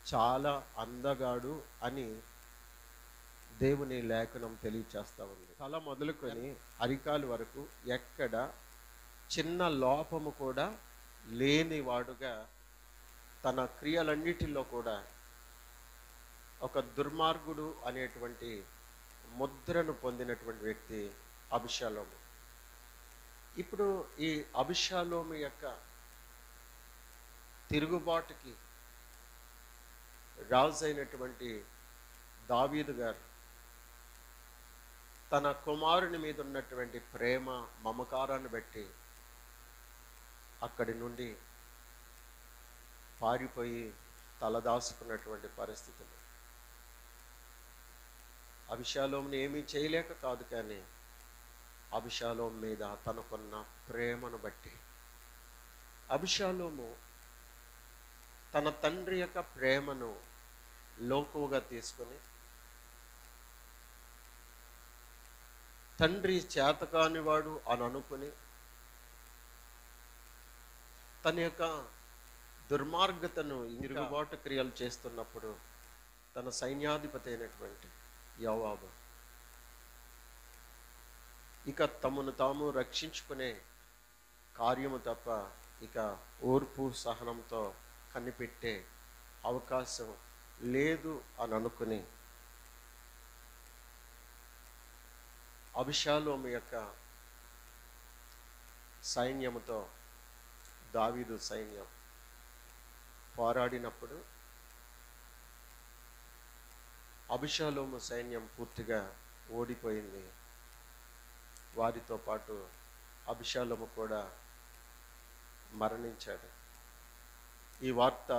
చాలా అందగాడు అని దేవుని లేఖనం తెలియచేస్తూ ఉంది. తల మొదలుకొని అరికాలు వరకు ఎక్కడ చిన్న లోపము కూడా లేనివాడుగా తన క్రియలన్నిటిలో కూడా ఒక దుర్మార్గుడు అనేటువంటి ముద్రను పొందినటువంటి వ్యక్తి అబిషాలోము. ఇప్పుడు ఈ అబిషాలోము యొక్క తిరుగుబాటుకి రాజు అయినటువంటి దావీదు గారు తన కుమారుని మీద ఉన్నటువంటి ప్రేమ మమకారాన్ని బట్టి అక్కడి నుండి పారిపోయి తలదాచుకున్నటువంటి పరిస్థితులు. అబిషాలోముని ఏమీ చేయలేక కాదు, కానీ అబిషాలోము మీద తనకున్న ప్రేమను బట్టి. అబిషాలోము తన తండ్రి యొక్క ప్రేమను లోకువగా తీసుకొని తండ్రి చేతకానివాడు అని అనుకుని తన యొక్క దుర్మార్గతను తిరుగుబాటు క్రియలు చేస్తున్నప్పుడు తన సైన్యాధిపతి అయినటువంటి యోవాబు ఇక తమను తాము రక్షించుకునే కార్యము తప్ప ఇక ఓర్పు సహనంతో కనిపెట్టే అవకాశం లేదు అని అనుకుని అబిషాలోము యొక్క సైన్యముతో దావీదు సైన్యం పోరాడినప్పుడు అబిషాలోము సైన్యం పూర్తిగా ఓడిపోయింది. వారితో పాటు అబిషాలోము కూడా మరణించాడు. ఈ వార్త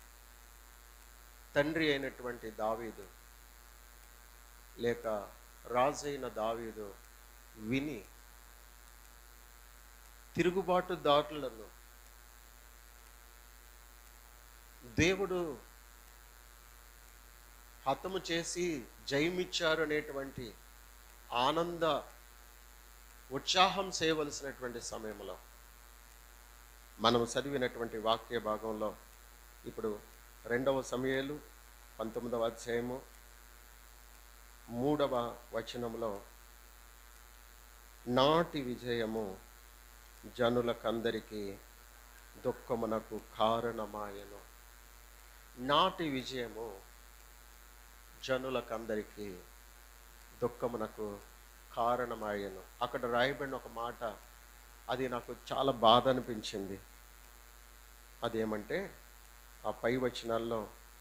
తండ్రి అయినటువంటి దావీదు లేక రాజైన దావీదు విని తిరుగుబాటుదారులను దేవుడు హతము చేసి జయమిచ్చారు అనేటువంటి ఆనంద ఉత్సాహం చేయవలసినటువంటి సమయంలో మనం చదివినటువంటి వాక్య భాగంలో ఇప్పుడు 2వ సమూయేలు 19వ అధ్యాయము 3వ వచనంలో నాటి విజయము జనులకందరికీ దుఃఖమునకు కారణమాయను. నాటి విజయము జనులకందరికీ దుఃఖమునకు కారణమాయను. అక్కడ రాయబడిన ఒక మాట, అది నాకు చాలా బాధ అనిపించింది. అదేమంటే ఆ పై వచనాల్లో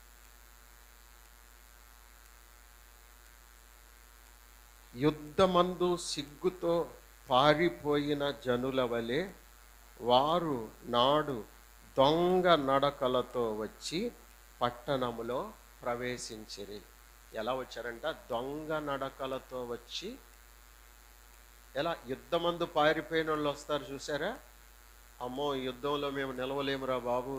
యుద్ధమందు సిగ్గుతో పారిపోయిన జనుల వలె వారు నాడు దొంగ నడకలతో వచ్చి పట్టణములో ప్రవేశించిరి. ఎలా వచ్చారంట? దొంగ నడకలతో వచ్చి. ఎలా యుద్ధమందు పారిపోయిన వాళ్ళు వస్తారు చూసారా? అమ్మో, యుద్ధంలో మేము నిలవలేమురా బాబు,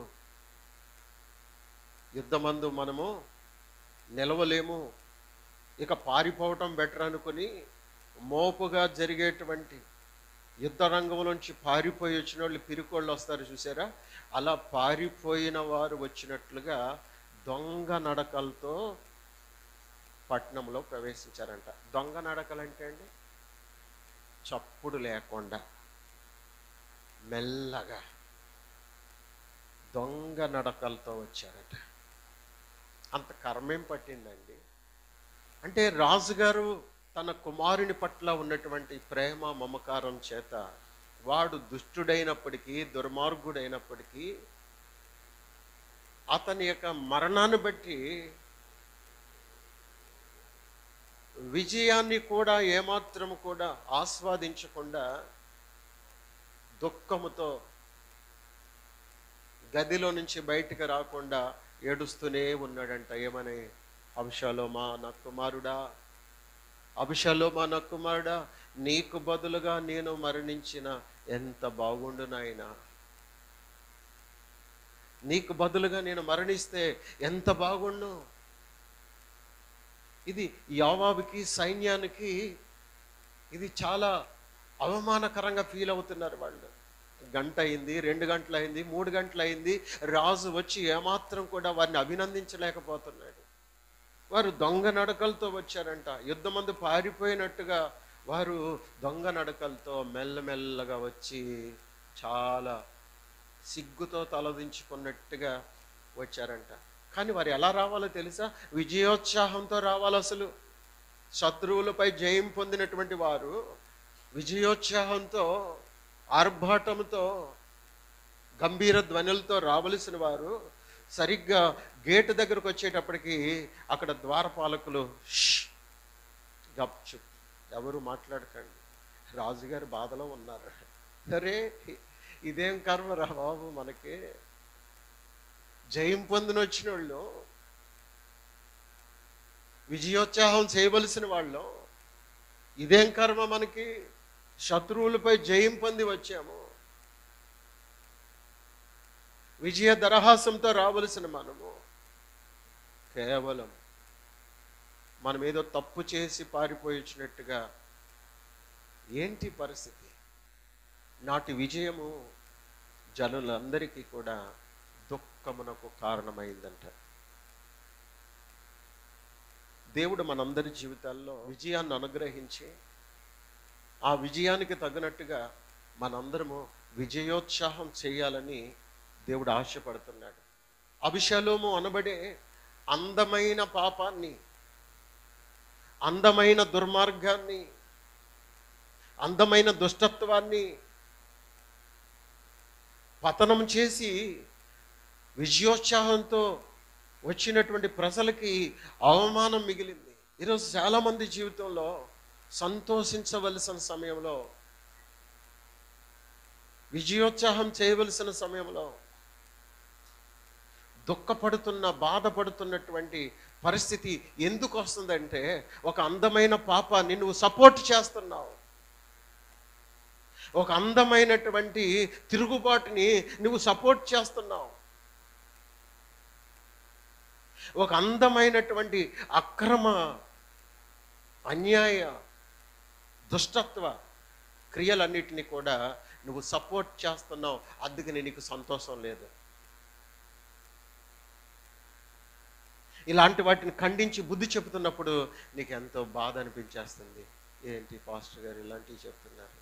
యుద్ధమందు మనము నిలవలేము, ఇక పారిపోవటం బెటర్ అనుకుని మోపుగా జరిగేటువంటి యుద్ధ రంగంలోంచి పారిపోయి వచ్చిన వాళ్ళు పిరికోళ్ళు వస్తారు చూసారా? అలా పారిపోయిన వారు వచ్చినట్లుగా దొంగ నడకలతో పట్టణంలో ప్రవేశించారంట. దొంగ నడకలు అంటే అండి, చప్పుడు లేకుండా మెల్లగా దొంగ నడకలతో వచ్చారట. అంత కర్మేం పట్టిందండి? అంటే రాజుగారు తన కుమారుని పట్ల ఉన్నటువంటి ప్రేమ మమకారం చేత వాడు దుష్టుడైనప్పటికీ దుర్మార్గుడైనప్పటికీ అతని యొక్క మరణాన్ని బట్టి విజయాన్ని కూడా ఏమాత్రము కూడా ఆస్వాదించకుండా దుఃఖముతో గదిలో నుంచి బయటికి రాకుండా ఏడుస్తూనే ఉన్నాడంట. ఏమని? అబిషాలోమా నా కుమారుడా, అబిషాలోమా నా కుమారుడా, నీకు బదులుగా నేను మరణించిన ఎంత బాగుండు నాయనా, నీకు బదులుగా నేను మరణిస్తే ఎంత బాగుండు. ఇది యోవాబుకి సైన్యానికి ఇది చాలా అవమానకరంగా ఫీల్ అవుతున్నారు వాళ్ళు. గంట అయింది, 2 గంటలు అయింది, 3 గంటలు అయింది. రాజు వచ్చి ఏమాత్రం కూడా వారిని అభినందించలేకపోతున్నాడు. వారు దొంగ నడకలతో వచ్చారంట. యుద్ధమందు పారిపోయినట్టుగా వారు దొంగ నడకలతో మెల్లమెల్లగా వచ్చి చాలా సిగ్గుతో తలదించుకున్నట్టుగా వచ్చారంట. కానీ వారు ఎలా రావాలో తెలుసా? విజయోత్సాహంతో రావాలి. అసలు శత్రువులపై జయం పొందినటువంటి వారు విజయోత్సాహంతో, ఆర్భాటంతో, గంభీర ధ్వనులతో రావలసిన వారు సరిగ్గా గేటు దగ్గరకు వచ్చేటప్పటికి అక్కడ ద్వారపాలకులు గప్చుప్, ఎవరు మాట్లాడకండి, రాజుగారి బాధలో ఉన్నారు. అరే ఇదేం కర్మ రా బాబు, మనకి జయం పొందిన వచ్చిన వాళ్ళు, విజయోత్సాహం చేయవలసిన వాళ్ళు, ఇదేం కర్మ మనకి, శత్రువులపై జయం పొంది వచ్చాము, విజయ దరహాసంతో రావలసిన మనము కేవలం మనం ఏదో తప్పు చేసి పారిపోయి వచ్చినట్టుగా. ఏంటి పరిస్థితి? నాటి విజయము జనులందరికీ కూడా దుఃఖమునకు కారణమైందంట. దేవుడు మనందరి జీవితాల్లో విజయాన్ని అనుగ్రహించి ఆ విజయానికి తగినట్టుగా మనందరము విజయోత్సాహం చేయాలని దేవుడు ఆశపడుతున్నాడు. అబిషలోము అనబడే అందమైన పాపాన్ని, అందమైన దుర్మార్గాన్ని, అందమైన దుష్టత్వాన్ని పతనం చేసి విజయోత్సాహంతో వచ్చినటువంటి ప్రజలకి అవమానం మిగిలింది. ఈరోజు చాలామంది జీవితంలో సంతోషించవలసిన సమయంలో, విజయోత్సాహం చేయవలసిన సమయంలో దుఃఖపడుతున్న, బాధపడుతున్నటువంటి పరిస్థితి ఎందుకు వస్తుందంటే, ఒక అందమైన పాపాన్ని నువ్వు సపోర్ట్ చేస్తున్నావు, ఒక అందమైనటువంటి తిరుగుబాటుని నువ్వు సపోర్ట్ చేస్తున్నావు, ఒక అందమైనటువంటి అక్రమ, అన్యాయ, దుష్టత్వ క్రియలన్నిటినీ కూడా నువ్వు సపోర్ట్ చేస్తున్నావు. అందుకని నీకు సంతోషం లేదు. ఇలాంటి వాటిని ఖండించి బుద్ధి చెబుతున్నప్పుడు నీకు ఎంతో బాధ అనిపించేస్తుంది. ఏంటి పాస్టర్ గారు ఇలాంటివి చెప్తున్నారు,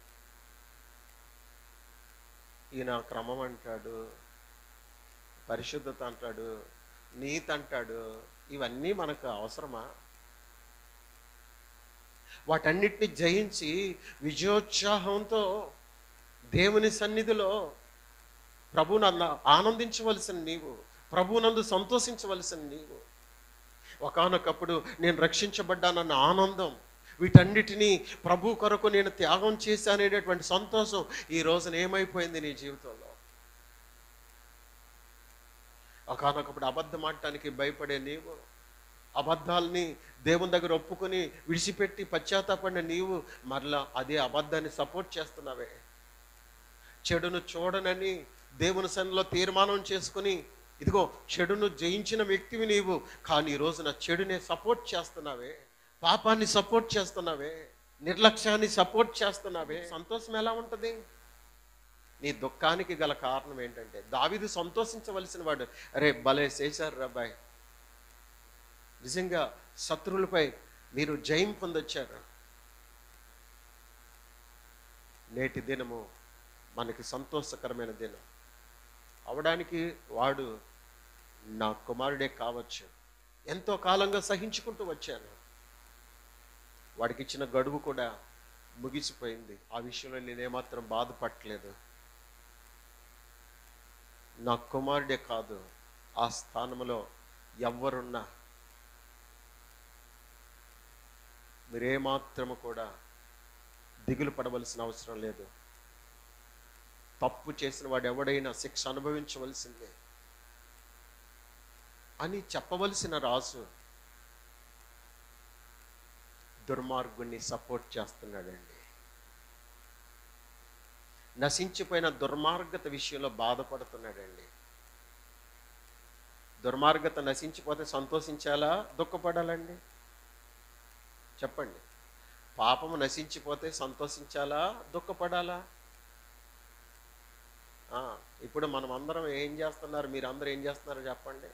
ఈయన క్రమం అంటాడు, పరిశుద్ధత అంటాడు, నీతి అంటాడు, ఇవన్నీ మనకు అవసరమా? వాటన్నిటిని జయించి విజయోత్సాహంతో దేవుని సన్నిధిలో ప్రభువునందు ఆనందించవలసిన నీవు, ప్రభువునందు సంతోషించవలసిన నీవు, ఒకానొకప్పుడు నేను రక్షించబడ్డానన్న ఆనందం, వీటన్నిటినీ ప్రభు కొరకు నేను త్యాగం చేశాననేటువంటి సంతోషం ఈ రోజున ఏమైపోయింది నీ జీవితంలో? ఒకానొకప్పుడు అబద్ధం ఆడటానికి భయపడే నీవు, అబద్ధాలని దేవుని దగ్గర ఒప్పుకొని విడిచిపెట్టి పశ్చాత్తాపడిన నీవు మరలా అదే అబద్ధాన్ని సపోర్ట్ చేస్తున్నావే. చెడును చూడనని దేవుని సన్నిధిలో తీర్మానం చేసుకుని, ఇదిగో చెడును జయించిన వ్యక్తివి నీవు, కానీ ఈ రోజున చెడునే సపోర్ట్ చేస్తున్నావే, పాపాన్ని సపోర్ట్ చేస్తున్నావే, నిర్లక్ష్యాన్ని సపోర్ట్ చేస్తున్నావే. సంతోషం ఎలా ఉంటుంది? నీ దుఃఖానికి గల కారణం ఏంటంటే, దావీదు సంతోషించవలసిన వాడు, అరే భలే చేశారు రాబాయ్, నిజంగా శత్రువులపై మీరు జయం పొందొచ్చారు. నేటి దినము మనకి సంతోషకరమైన దినం అవడానికి వాడు నా కుమారుడే కావచ్చు. ఎంతో కాలంగా సహించుకుంటూ వచ్చాను, వాడికి ఇచ్చిన గడువు కూడా ముగిసిపోయింది. ఆ విషయంలో నేనేమాత్రం బాధపడలేదు. నా కుమారుడే కాదు, ఆ స్థానంలో ఎవరున్నా మీరేమాత్రము కూడా దిగులు పడవలసిన అవసరం లేదు. తప్పు చేసిన వాడు ఎవడైనా శిక్ష అనుభవించవలసిందే అని చెప్పవలసిన రాజు దుర్మార్గుణ్ణి సపోర్ట్ చేస్తున్నాడండి. నశించిపోయిన దుర్మార్గత విషయంలో బాధపడుతున్నాడండి. దుర్మార్గత నశించిపోతే సంతోషించాలా, దుఃఖపడాలండి? చెప్పండి. పాపము నశించిపోతే సంతోషించాలా, దుఃఖపడాలా? ఆ, ఇప్పుడు మనం అందరం ఏం చేస్తున్నారు? మీరు అందరూ ఏం చేస్తున్నారో చెప్పండి.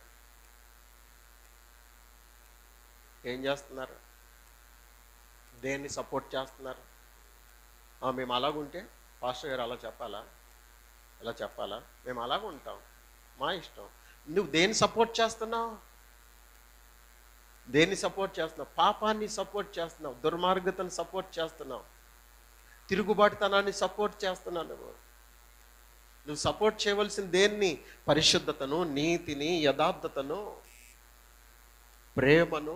ఏం చేస్తున్నారు? దేన్ని సపోర్ట్ చేస్తున్నారు? మేము అలాగుంటే పాస్టర్ గారు అలా చెప్పాలా, అలా చెప్పాలా? మేము అలాగ ఉంటాం, మా ఇష్టం. నువ్వు దేన్ని సపోర్ట్ చేస్తున్నావు? దేన్ని సపోర్ట్ చేస్తున్నావు? పాపాన్ని సపోర్ట్ చేస్తున్నావు, దుర్మార్గతను సపోర్ట్ చేస్తున్నావు, తిరుగుబాటుతనాన్ని సపోర్ట్ చేస్తున్నావు. నువ్వు సపోర్ట్ చేయవలసిన దేన్ని? పరిశుద్ధతను, నీతిని, యథార్థతను, ప్రేమను.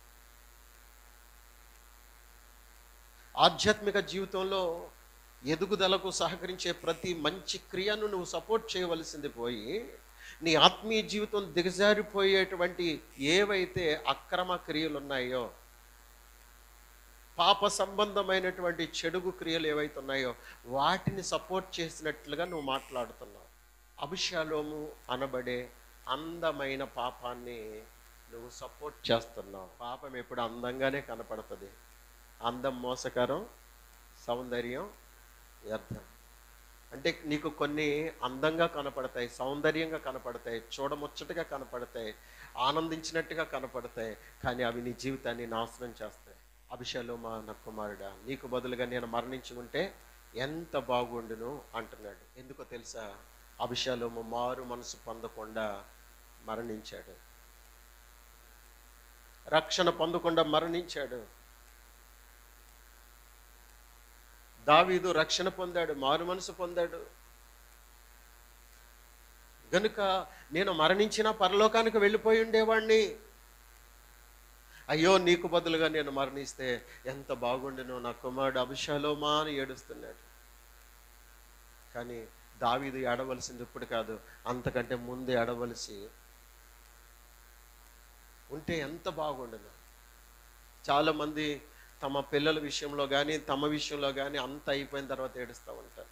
ఆధ్యాత్మిక జీవితంలో ఎదుగుదలకు సహకరించే ప్రతి మంచి క్రియను నువ్వు సపోర్ట్ చేయవలసింది పోయి, నీ ఆత్మీయ జీవితం దిగజారిపోయేటువంటి ఏవైతే అక్రమ క్రియలు ఉన్నాయో, పాప సంబంధమైనటువంటి చెడుగు క్రియలు ఏవైతే ఉన్నాయో వాటిని సపోర్ట్ చేసినట్లుగా నువ్వు మాట్లాడుతున్నావు. అబిషాలోము అనబడే అందమైన పాపాన్ని నువ్వు సపోర్ట్ చేస్తున్నావు. పాపం ఎప్పుడు అందంగానే కనపడుతుంది. అందం మోసకరం, సౌందర్యం వ్యర్థం. అంటే నీకు కొన్ని అందంగా కనపడతాయి, సౌందర్యంగా కనపడతాయి, చూడముచ్చటగా కనపడతాయి, ఆనందించినట్టుగా కనపడతాయి, కానీ అవి నీ జీవితాన్ని నాశనం చేస్తాయి. అబిషాలోమా నా కుమారుడా, నీకు బదులుగా నేను మరణించి ఉంటే ఎంత బాగుండును అంటున్నాడు. ఎందుకో తెలుసా? అబిషాలోము మారు మనసు పొందకుండా మరణించాడు, రక్షణ పొందకుండా మరణించాడు. దావీదు రక్షణ పొందాడు, మారు మనసు పొందాడు. గనుక నేను మరణించినా పరలోకానికి వెళ్ళిపోయి ఉండేవాడిని. అయ్యో, నీకు బదులుగా నేను మరణిస్తే ఎంత బాగుండును, నా కుమారుడు అబిషాలోమా అని ఏడుస్తున్నాడు. కానీ దావీదు ఏడవలసింది ఇప్పుడు కాదు, అంతకంటే ముందు ఏడవలసి ఉంటే ఎంత బాగుండును. చాలామంది తమ పిల్లల విషయంలో కానీ తమ విషయంలో కానీ అంత అయిపోయిన తర్వాత ఏడుస్తూ ఉంటారు.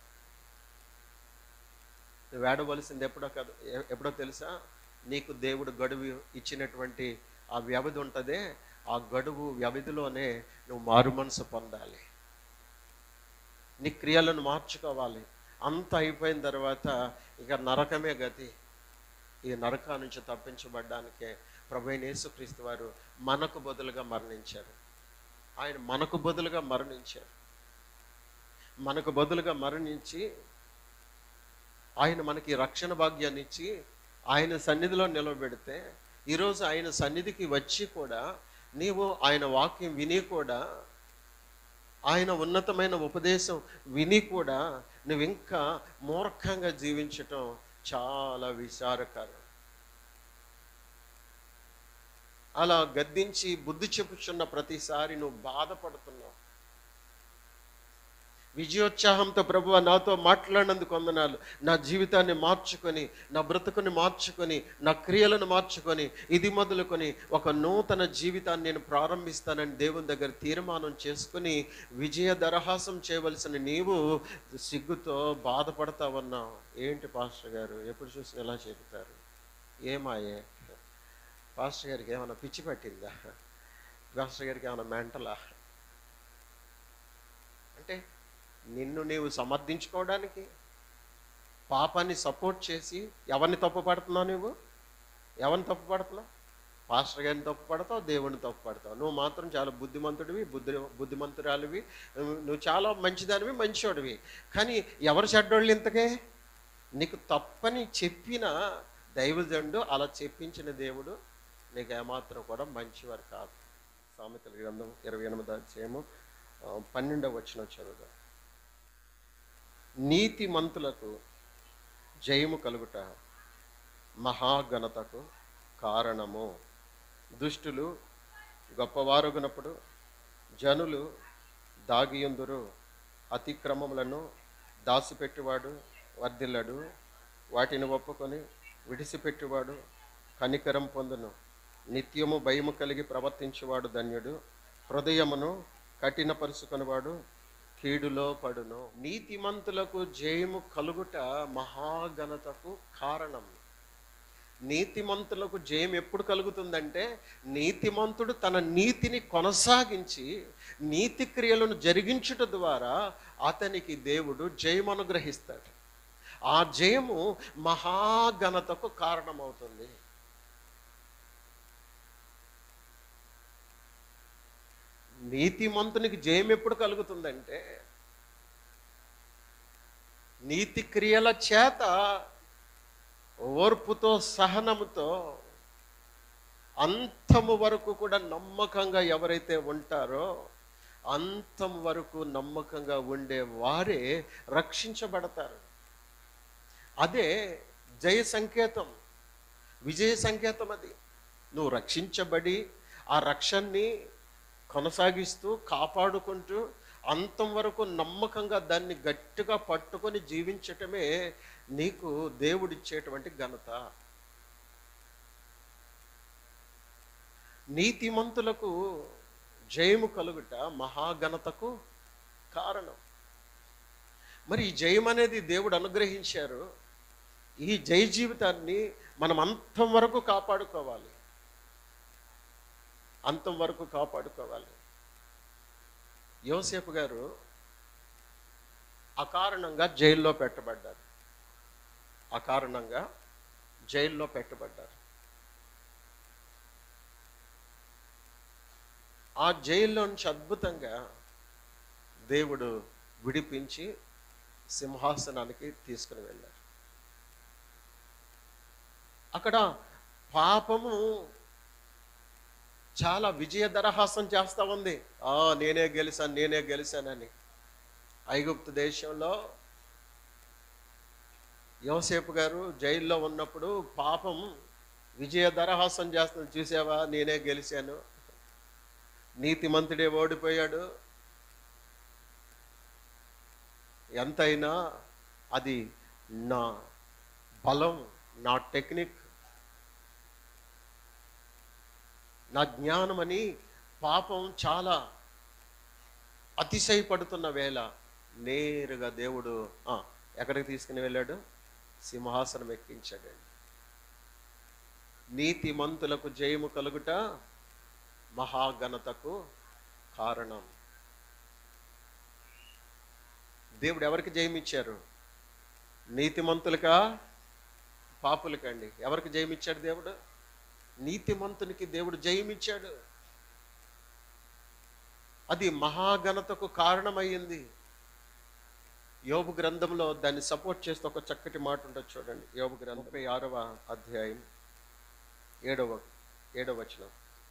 నువ్వు ఏడవలసింది ఎప్పుడో కాదు, ఎప్పుడో తెలుసా? నీకు దేవుడు గడువు ఇచ్చినటువంటి ఆ వ్యవధి ఉంటుందే, ఆ గడువు వ్యవధిలోనే నువ్వు మారు మనసు పొందాలి, నీ క్రియలను మార్చుకోవాలి. అంత అయిపోయిన తర్వాత ఇక నరకమే గతి. ఈ నరకా నుంచి తప్పించబడ్డానికే ప్రభువైన యేసుక్రీస్తు వారు మనకు బదులుగా మరణించారు. ఆయన మనకు బదులుగా మరణించారు. మనకు బదులుగా మరణించి ఆయన మనకి రక్షణ భాగ్యాన్ని ఇచ్చి ఆయన సన్నిధిలో నిలబెడితే, ఈరోజు ఆయన సన్నిధికి వచ్చి కూడా నీవు ఆయన వాక్యం విని కూడా, ఆయన ఉన్నతమైన ఉపదేశం విని కూడా నువ్వు ఇంకా మూర్ఖంగా జీవించటం చాలా విచారకరం. అలా గద్దించి బుద్ధి చెప్పుచున్న ప్రతిసారి నువ్వు బాధపడుతున్నావు. విజయోత్సాహంతో ప్రభువా నాతో మాట్లాడినందుకు వందనాలు, నా జీవితాన్ని మార్చుకొని, నా బ్రతుకుని మార్చుకొని, నా క్రియలను మార్చుకొని, ఇది మొదలుకొని ఒక నూతన జీవితాన్ని నేను ప్రారంభిస్తానని దేవుని దగ్గర తీర్మానం చేసుకుని విజయ దరహాసం చేయవలసిన నీవు సిగ్గుతో బాధపడతా ఉన్నావు. ఏంటి పాస్టర్ గారు ఎప్పుడు చూసినా ఎలా చెబుతారు? ఏమాయే పాస్టర్ గారికి ఏమైనా పిచ్చి పట్టిందా? పాస్టర్ గారికి ఏమైనా మెంటలా? అంటే నిన్ను నీవు సమర్థించుకోవడానికి పాపాన్ని సపోర్ట్ చేసి ఎవరిని తప్పు పడుతున్నావు? నువ్వు ఎవరిని తప్పు పడుతున్నావు? పాస్టర్ గారిని తప్పు పడతావు, దేవుడిని తప్పు పడతావు. నువ్వు మాత్రం చాలా బుద్ధిమంతుడివి, బుద్ధిమంతురాలివి, నువ్వు చాలా మంచిదానివి, మంచివాడివి. కానీ ఎవరు చెడ్డోళ్ళు ఇంతకే? నీకు తప్పని చెప్పిన దైవజనుడు, అలా చెప్పించిన దేవుడు నీకు ఏమాత్రం కూడా మంచివారు కాదు. సామెతల గ్రంథం 28వ అధ్యాయము 12వ వచనం చదువుదాం. నీతిమంతులకు జయము కలుగుట మహాఘనతకు కారణము. దుష్టులు గొప్పవారొగినప్పుడు జనులు దాగియుందురు. అతిక్రమములను దాచిపెట్టువాడు వర్ధిల్లడు, వాటిని ఒప్పుకొని విడిచిపెట్టువాడు కనికరం పొందును. నిత్యము భయము కలిగి ప్రవర్తించేవాడు ధన్యుడు, హృదయమును కఠినపరుచుకునివాడు కీడులో పడును. నీతిమంతులకు జయము కలుగుట మహాఘనతకు కారణం. నీతిమంతులకు జయం ఎప్పుడు కలుగుతుందంటే, నీతిమంతుడు తన నీతిని కొనసాగించి నీతి క్రియలను జరిగించుట ద్వారా అతనికి దేవుడు జయం అనుగ్రహిస్తాడు. ఆ జయము మహాఘనతకు కారణమవుతుంది. నీతిమంతునికి జయం ఎప్పుడు కలుగుతుందంటే నీతి క్రియల చేత ఓర్పుతో సహనముతో అంతము వరకు కూడా నమ్మకంగా ఎవరైతే ఉంటారో అంతం వరకు నమ్మకంగా ఉండే వారే రక్షించబడతారు. అదే జయ సంకేతం, విజయ సంకేతం. అది నువ్వు రక్షించబడి ఆ రక్షణని కొనసాగిస్తూ కాపాడుకుంటూ అంతం వరకు నమ్మకంగా దాన్ని గట్టిగా పట్టుకొని జీవించటమే నీకు దేవుడిచ్చేటువంటి ఘనత. నీతిమంతులకు జయము కలుగుట మహాఘనతకు కారణం. మరి ఈ జయం అనేది దేవుడు అనుగ్రహించారు. ఈ జయ జీవితాన్ని మనం అంతం వరకు కాపాడుకోవాలి, అంతం వరకు కాపాడుకోవాలి. యోసేపు గారు అకారణంగా జైల్లో పెట్టబడ్డారు. అకారణంగా జైల్లో పెట్టబడ్డారు. ఆ జైల్లో నుంచి అద్భుతంగా దేవుడు విడిపించి సింహాసనానికి తీసుకుని వెళ్ళారు. అక్కడ పాపము చాలా విజయదరహాసం చేస్తూ ఉంది. నేనే గెలిచానని. ఐగుప్తు దేశంలో యోసేపు గారు జైల్లో ఉన్నప్పుడు పాపం విజయదరహాసం చేస్తుంది. చూసావా, నేనే గెలిచాను, నీతిమంతుడే ఓడిపోయాడు. ఎంతైనా అది నా బలం, నా టెక్నిక్, నా జ్ఞానం అని పాపం చాలా అతిశయపడుతున్న వేళ నేరుగా దేవుడు ఎక్కడికి తీసుకుని వెళ్ళాడు? సింహాసనం ఎక్కించాడండి. నీతిమంతులకు జయము కలుగుట మహాఘనతకు కారణం. దేవుడు ఎవరికి జయమిచ్చారు? నీతిమంతులకా పాపులకండి? ఎవరికి జయమిచ్చాడు దేవుడు? నీతిమంతునికి దేవుడు జయమిచ్చాడు. అది మహాఘనతకు కారణమయ్యింది. యోబు గ్రంథంలో దాన్ని సపోర్ట్ చేస్తూ ఒక చక్కటి మాట ఉంటుంది చూడండి. యోబు గ్రంథం 36వ అధ్యాయం 7వ వచనం.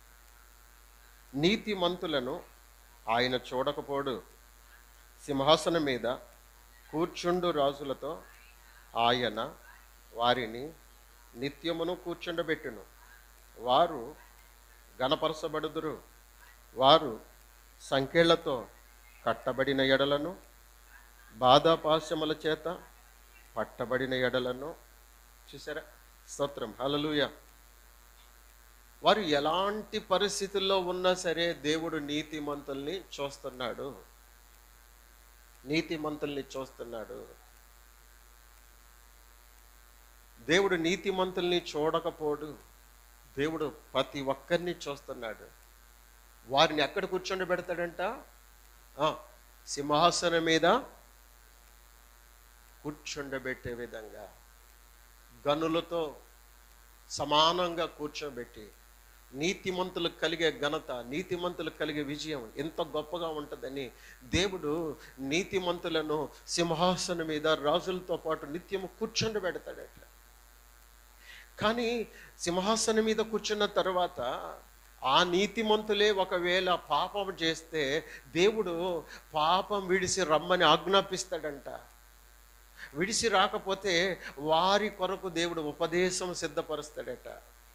నీతిమంతులను ఆయన చూడకపోడు, సింహాసనం మీద కూర్చుండు రాజులతో ఆయన వారిని నిత్యమును కూర్చుండబెట్టును. వారు గణపరచబడుదురు. వారు సంకెళ్లతో కట్టబడిన ఎడలను, బాధాపాశముల చేత పట్టబడిన ఎడలను. చూసారా? స్తోత్రం, హల్లెలూయా. వారు ఎలాంటి పరిస్థితుల్లో ఉన్నా సరే దేవుడు నీతిమంతుల్ని చూస్తున్నాడు. నీతిమంతుల్ని చూస్తున్నాడు. దేవుడు నీతిమంతుల్ని చూడకపోడు. దేవుడు ప్రతి ఒక్కరిని చూస్తున్నాడు. వారిని ఎక్కడ కూర్చోబెడతాడంట? సింహాసనం మీద కూర్చోబెట్టే విధంగా గనులతో సమానంగా కూర్చోబెట్టి నీతిమంతులకు కలిగే ఘనత, నీతిమంతులకు కలిగే విజయం ఎంత గొప్పగా ఉంటుందని దేవుడు నీతిమంతులను సింహాసనం మీద రాజులతో పాటు నిత్యము కూర్చోబెడతాడట. కానీ సింహాసనం మీద కూర్చున్న తర్వాత ఆ నీతిమంతులే ఒకవేళ పాపం చేస్తే దేవుడు పాపం విడిసి రమ్మని ఆజ్ఞాపిస్తాడంట. విడిసి రాకపోతే వారి కొరకు దేవుడు ఉపదేశం సిద్ధపరుస్తాడట.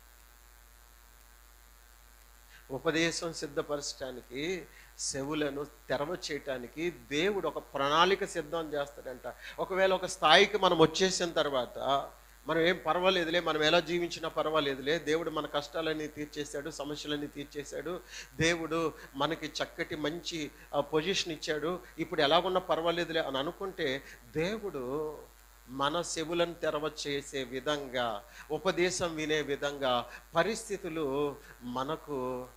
ఉపదేశం సిద్ధపరచడానికి, చెవులను తెరవ చేయటానికి దేవుడు ఒక ప్రణాళిక సిద్ధం చేస్తాడంట. ఒకవేళ ఒక స్థాయికి మనం వచ్చేసిన తర్వాత మనం ఏం పర్వాలేదులే, మనం ఎలా జీవించినా పర్వాలేదులే, దేవుడు మన కష్టాలన్నీ తీర్చేశాడు, సమస్యలన్నీ తీర్చేశాడు, దేవుడు మనకి చక్కటి మంచి పొజిషన్ ఇచ్చాడు, ఇప్పుడు ఎలాగున్నా పర్వాలేదులే అని అనుకుంటే దేవుడు మన చెవులను తెరవ చేసే విధంగా, ఉపదేశం వినే విధంగా పరిస్థితులు మనకు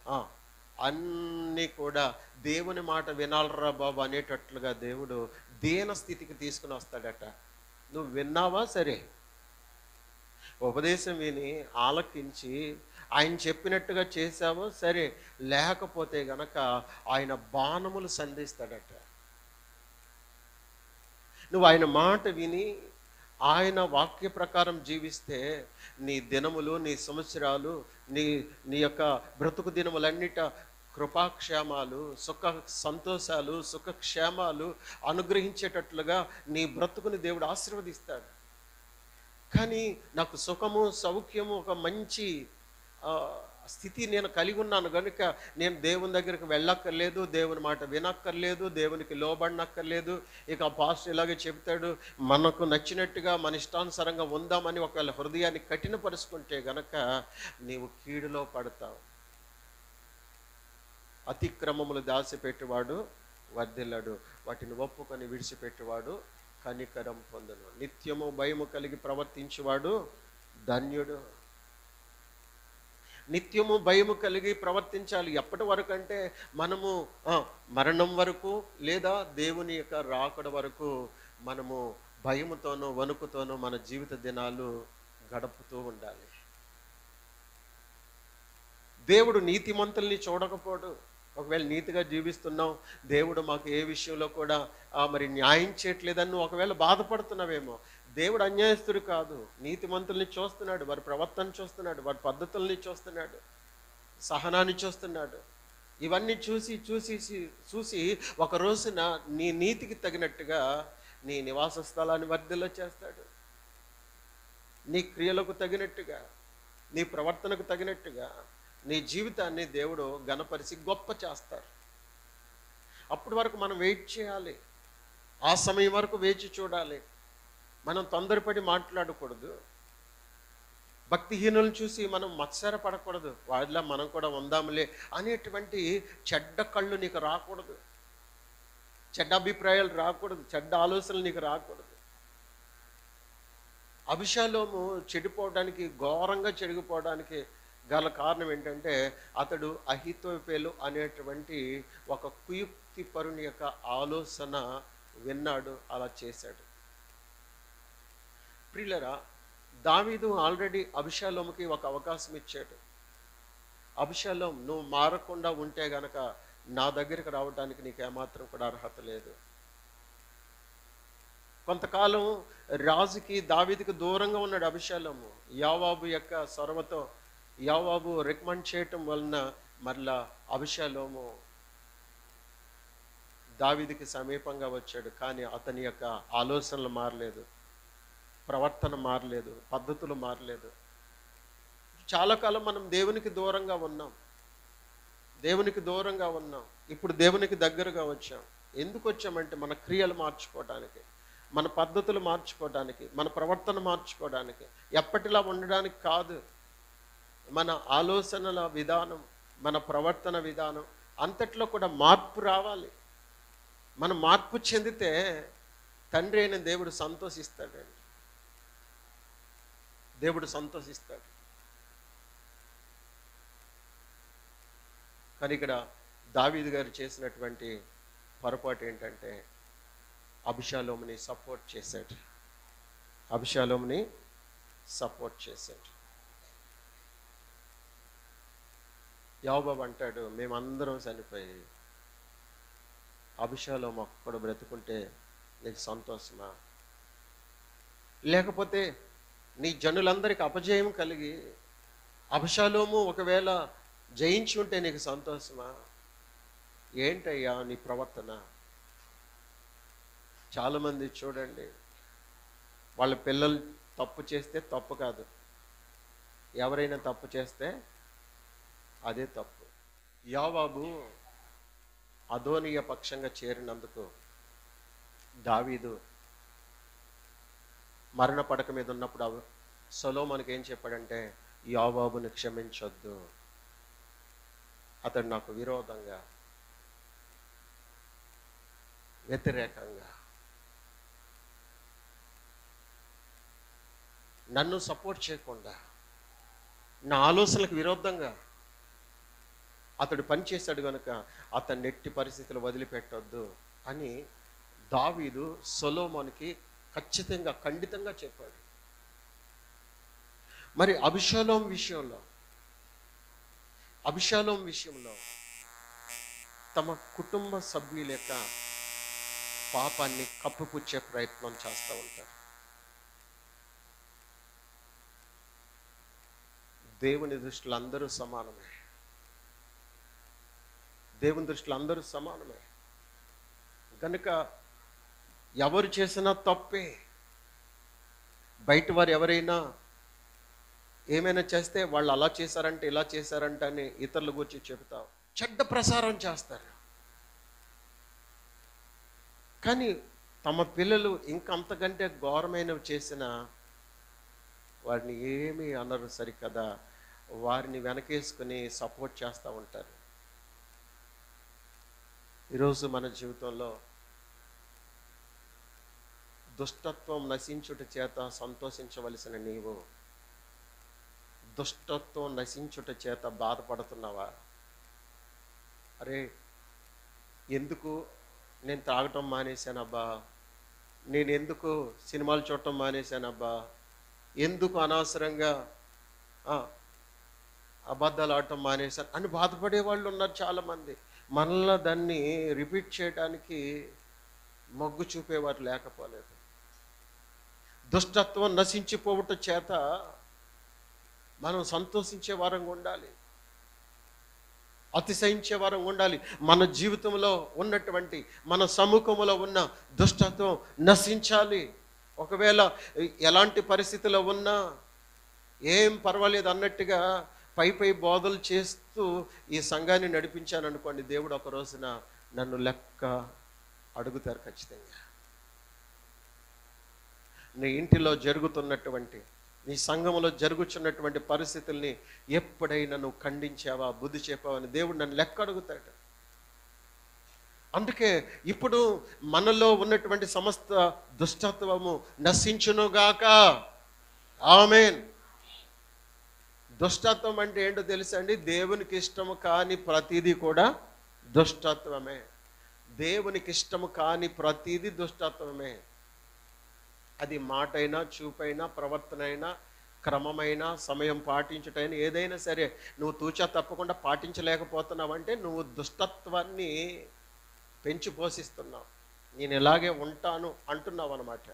అన్నీ కూడా దేవుని మాట వినాలరా బాబు అనేటట్లుగా దేవుడు దీన స్థితికి తీసుకుని వస్తాడట. నువ్వు విన్నావా సరే, ఉపదేశం విని ఆలకించి ఆయన చెప్పినట్టుగా చేశావో సరే, లేకపోతే గనక ఆయన బాణములు సంధిస్తాడట. నువ్వు ఆయన మాట విని ఆయన వాక్య ప్రకారం జీవిస్తే నీ దినములు, నీ సంవత్సరాలు, నీ నీ యొక్క బ్రతుకు దినములన్నిట కృపాక్షేమాలు, సంతోషాలు, సుఖక్షేమాలు అనుగ్రహించేటట్లుగా నీ బ్రతుకుని దేవుడు ఆశీర్వదిస్తాడు. కానీ నాకు సుఖము, సౌఖ్యము, ఒక మంచి స్థితి నేను కలిగి ఉన్నాను కనుక నేను దేవుని దగ్గరికి వెళ్ళక్కర్లేదు, దేవుని మాట వినక్కర్లేదు, దేవునికి లోబడినక్కర్లేదు. ఇక పాస్టర్ ఇలాగే చెప్తాడు, మనకు నచ్చినట్టుగా మన ఇష్టానుసారంగా ఉందామని ఒకవేళ హృదయాన్ని కఠినపరుచుకుంటే గనక నీవు కీడులో పడతావు. అతిక్రమములు దాచిపెట్టువాడు వర్ధిల్లడు, వాటిని ఒప్పుకొని విడిచిపెట్టువాడు కనికరం పొందును. నిత్యము భయము కలిగి ప్రవర్తించువాడు ధన్యుడు. నిత్యము భయము కలిగి ప్రవర్తించాలి. ఎప్పటి వరకు అంటే మనము మరణం వరకు లేదా దేవుని యొక్క రాకడ వరకు మనము భయముతోనూ వణుకుతోనూ మన జీవిత దినాలు గడుపుతూ ఉండాలి. దేవుడు నీతిమంతుల్ని చూడకపోడు. ఒకవేళ నీతిగా జీవిస్తున్నాం, దేవుడు మాకు ఏ విషయంలో కూడా మరి న్యాయం చేయట్లేదని నువ్వు ఒకవేళ బాధపడుతున్నావేమో, దేవుడు అన్యాయస్తుడు కాదు. నీతిమంతుల్ని చూస్తున్నాడు, వారి ప్రవర్తన చూస్తున్నాడు, వారి పద్ధతుల్ని చూస్తున్నాడు, సహనాన్ని చూస్తున్నాడు. ఇవన్నీ చూసి చూసి చూసి ఒక రోజున నీ నీతికి తగినట్టుగా నీ నివాస స్థలాన్ని వర్ధిల్ల చేస్తాడు. నీ క్రియలకు తగినట్టుగా, నీ ప్రవర్తనకు తగినట్టుగా నీ జీవితాన్ని దేవుడు ఘనపరిచి గొప్ప చేస్తారు. అప్పటి వరకు మనం వెయిట్ చేయాలి. ఆ సమయం వరకు వేచి చూడాలి. మనం తొందరపడి మాట్లాడకూడదు. భక్తిహీనులను చూసి మనం మత్సర పడకూడదు. వాళ్ళ మనం కూడా ఉందాములే అనేటువంటి చెడ్డ కళ్ళు నీకు రాకూడదు, చెడ్డ అభిప్రాయాలు రాకూడదు, చెడ్డ ఆలోచనలు నీకు రాకూడదు. అభిషాలోము చెడిపోవడానికి, ఘోరంగా చెడిగిపోవడానికి గల కారణం ఏంటంటే అతడు అహితోపేలు అనేటువంటి ఒక కుయుక్తి పరుని యొక్క ఆలోచన విన్నాడు, అలా చేశాడు. ప్రియులరా, దావీదు ఆల్రెడీ అభిషాలోముకి ఒక అవకాశం ఇచ్చాడు. అభిషాలోం, నువ్వు మారకుండా ఉంటే గనక నా దగ్గరికి రావడానికి నీకు ఏమాత్రం కూడా అర్హత లేదు. కొంతకాలం రాజుకి, దావీదుకి దూరంగా ఉన్నాడు అభిషాలోము. యోవాబు యొక్క సొరవతో, యోవాబు రికమెండ్ చేయటం వలన మరలా అభిషాలోము దావీదుకి సమీపంగా వచ్చాడు. కానీ అతని యొక్క ఆలోచనలు మారలేదు, ప్రవర్తన మారలేదు, పద్ధతులు మారలేదు. చాలా కాలం మనం దేవునికి దూరంగా ఉన్నాం, దేవునికి దూరంగా ఉన్నాం. ఇప్పుడు దేవునికి దగ్గరగా వచ్చాం. ఎందుకు వచ్చామంటే మన క్రియలు మార్చుకోవడానికి, మన పద్ధతులు మార్చుకోవడానికి, మన ప్రవర్తన మార్చుకోవడానికి, ఎప్పటిలా ఉండడానికి కాదు. మన ఆలోచనల విధానం, మన ప్రవర్తన విధానం అంతట్లో కూడా మార్పు రావాలి. మనం మార్పు చెందితే తండ్రి అయిన దేవుడు సంతోషిస్తాడండి. దేవుడు సంతోషిస్తాడు. కానీ ఇక్కడ దావీదు గారు చేసినటువంటి పొరపాటు ఏంటంటే అభిషాలోముని సపోర్ట్ చేశాడు. అభిషాలోముని సపోర్ట్ చేశాడు. యోవాబు అంటాడు, మేమందరం చనిపోయి అభిషాలోము ఒక్కడు బ్రతుకుంటే నీకు సంతోషమా? లేకపోతే నీ జనులందరికీ అపజయం కలిగి అభిషాలోము ఒకవేళ జయించి ఉంటే నీకు సంతోషమా? ఏంటయ్యా నీ ప్రవర్తన? చాలామంది చూడండి, వాళ్ళ పిల్లలు తప్పు చేస్తే తప్పు కాదు, ఎవరైనా తప్పు చేస్తే అదే తప్పు. యోవాబు అదోనీయ పక్షంగా చేరినందుకు దావీదు మరణ పడక మీద ఉన్నప్పుడు సొలొమోనుకి ఏం చెప్పాడంటే, యోవాబుని క్షమించొద్దు, అతడు నాకు విరోధంగా, వ్యతిరేకంగా, నన్ను సపోర్ట్ చేయకుండా, నా ఆలోచనలకు విరోధంగా అతడు పనిచేశాడు కనుక అతన్ని ఎట్టి పరిస్థితులు వదిలిపెట్టొద్దు అని దావీదు సొలొమోనుకి ఖచ్చితంగా ఖండితంగా చెప్పాడు. మరి అభిషాలోం విషయంలో తమ కుటుంబ సభ్యుల యొక్క పాపాన్ని కప్పిపుచ్చే ప్రయత్నం చేస్తూ ఉంటారు. దేవుని దృష్టిలో అందరూ సమానమే. కనుక ఎవరు చేసినా తప్పే. బయట వారు ఎవరైనా ఏమైనా చేస్తే వాళ్ళు అలా చేశారంటే ఇలా చేశారంటే అని ఇతరుల గురించి చెబుతావు, చెడ్డ ప్రసారం చేస్తారు. కానీ తమ పిల్లలు ఇంకంతకంటే ఘోరమైనవి చేసిన వారిని ఏమీ అనరు సరికదా, వారిని వెనకేసుకుని సపోర్ట్ చేస్తూ ఉంటారు. ఈరోజు మన జీవితంలో దుష్టత్వం నశించుట చేత సంతోషించవలసిన నీవు దుష్టత్వం నశించుట చేత బాధపడుతున్నావా? అరే, ఎందుకు నేను తాగటం మానేశానబ్బా, నేను ఎందుకు సినిమాలు చూడటం మానేశానబ్బా, ఎందుకు అనవసరంగా అబద్ధాలు ఆడటం మానేశాను అని బాధపడే వాళ్ళు ఉన్నారు చాలామంది. మనల్ని దాన్ని రిపీట్ చేయడానికి మొగ్గు చూపేవారు లేకపోలేదు. దుష్టత్వం నశించిపోవట చేత మనం సంతోషించే వారంగా ఉండాలి, అతిశయించే వారంగా ఉండాలి. మన జీవితంలో ఉన్నటువంటి, మన సముఖంలో ఉన్న దుష్టత్వం నశించాలి. ఒకవేళ ఎలాంటి పరిస్థితిలో ఉన్నా ఏం పర్వాలేదు అన్నట్టుగా పై బోధలు చేస్తూ ఈ సంఘాన్ని నడిపించాను అనుకోండి, దేవుడు ఒక రోజున నన్ను లెక్క అడుగుతారు ఖచ్చితంగా. నీ ఇంటిలో జరుగుతున్నటువంటి, నీ సంఘంలో జరుగుతున్నటువంటి పరిస్థితుల్ని ఎప్పుడైనా నువ్వు ఖండించావా, బుద్ధి చెప్పావని దేవుడు నన్ను లెక్క అడుగుతాడు. అందుకే ఇప్పుడు మనలో ఉన్నటువంటి సమస్త దుష్టత్వము నశించునుగాక. ఆమేన్. దుష్టత్వం అంటే ఏంటో తెలుసా అండి? దేవునికి ఇష్టము కాని ప్రతిదీ కూడా దుష్టత్వమే. దేవునికి ఇష్టము కాని ప్రతిదీ దుష్టత్వమే. అది మాటైనా, చూపైనా, ప్రవర్తన అయినా, క్రమమైనా, సమయం పాటించుటైనా, ఏదైనా సరే నువ్వు తూచా తప్పకుండా పాటించలేకపోతున్నావంటే నువ్వు దుష్టత్వాన్ని పెంచి పోషిస్తున్నావు. నేను ఇలాగే ఉంటాను అంటున్నావు అన్నమాట.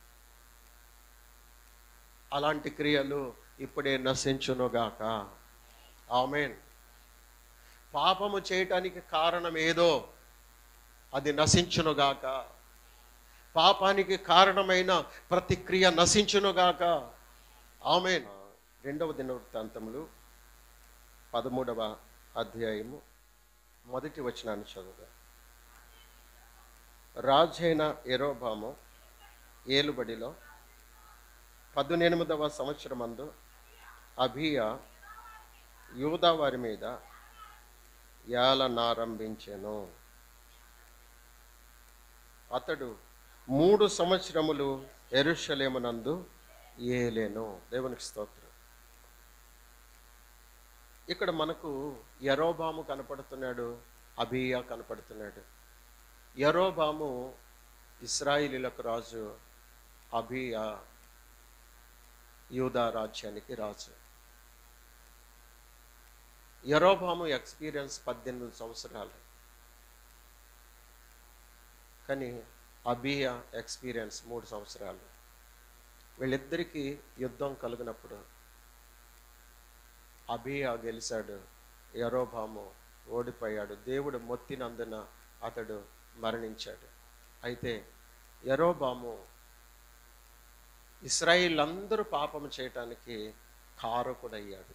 అలాంటి క్రియలు ఇప్పుడే నశించునుగాక. ఆమేన్. పాపము చేయటానికి కారణం ఏదో అది నశించునుగాక. పాపానికి కారణమైన ప్రతి క్రియ నశించునుగాక. ఆమేన్. 2వ దినవృత్తాంతములు 13వ అధ్యాయము 1వ వచనాన్ని చదువుగా. రాజైన యెరోబాము ఏలుబడిలో 18వ సంవత్సరమందు అబీయా యూదా వారి మీద ఏలనారంభించెను. అతడు 3 సంవత్సరములు యెరూషలేమునందు ఏలెను. దేవునికి స్తోత్రం. ఇక్కడ మనకు యెరోబాము కనపడుతున్నాడు, అబీయా కనపడుతున్నాడు. యెరోబాము ఇశ్రాయేలీయులకు రాజు, అబీయా యూదా రాజ్యానికి రాజు. యెరోబాము ఎక్స్పీరియన్స్ 18 సంవత్సరాలు, కానీ అబీయా ఎక్స్పీరియన్స్ 3 సంవత్సరాలు. వీళ్ళిద్దరికీ యుద్ధం కలిగినప్పుడు అబీయా గెలిచాడు, యెరోబాము ఓడిపోయాడు. దేవుడు మొత్తినందున అతడు మరణించాడు. అయితే యెరోబాము ఇశ్రాయేల్ అందరూ పాపం చేయటానికి కారకుడయ్యాడు.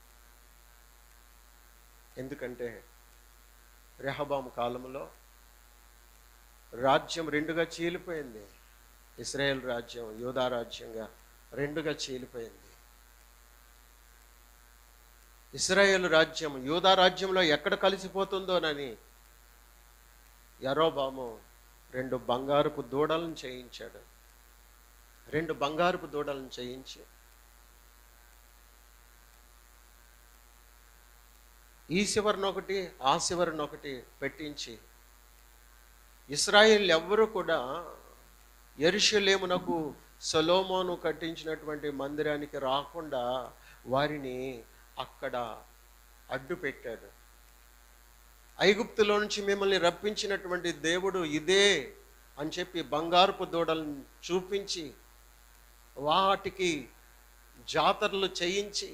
ఎందుకంటే రెహబాము కాలంలో రాజ్యం 2గా చీలిపోయింది. ఇశ్రాయేల్ రాజ్యం యూదా రాజ్యంగా 2గా చీలిపోయింది. ఇశ్రాయేల్ రాజ్యం యూదా రాజ్యంలో ఎక్కడ కలిసిపోతుందోనని యెరోబాము 2 బంగారపు దూడలను చేయించాడు. 2 బంగారపు దూడలను చేయించి ఈ చివరినొకటి ఆ చివరినొకటి పెట్టించి ఇశ్రాయేల్ ఎవ్వరూ కూడా యెరూషలేమునకు సొలొమోను కట్టించినటువంటి మందిరానికి రాకుండా వారిని అక్కడ అడ్డు పెట్టాడు. ఐగుప్తులో నుంచి మిమ్మల్ని రప్పించినటువంటి దేవుడు ఇదే అని చెప్పి బంగారపు దూడలను చూపించి వాటికి జాతరలు చేయించి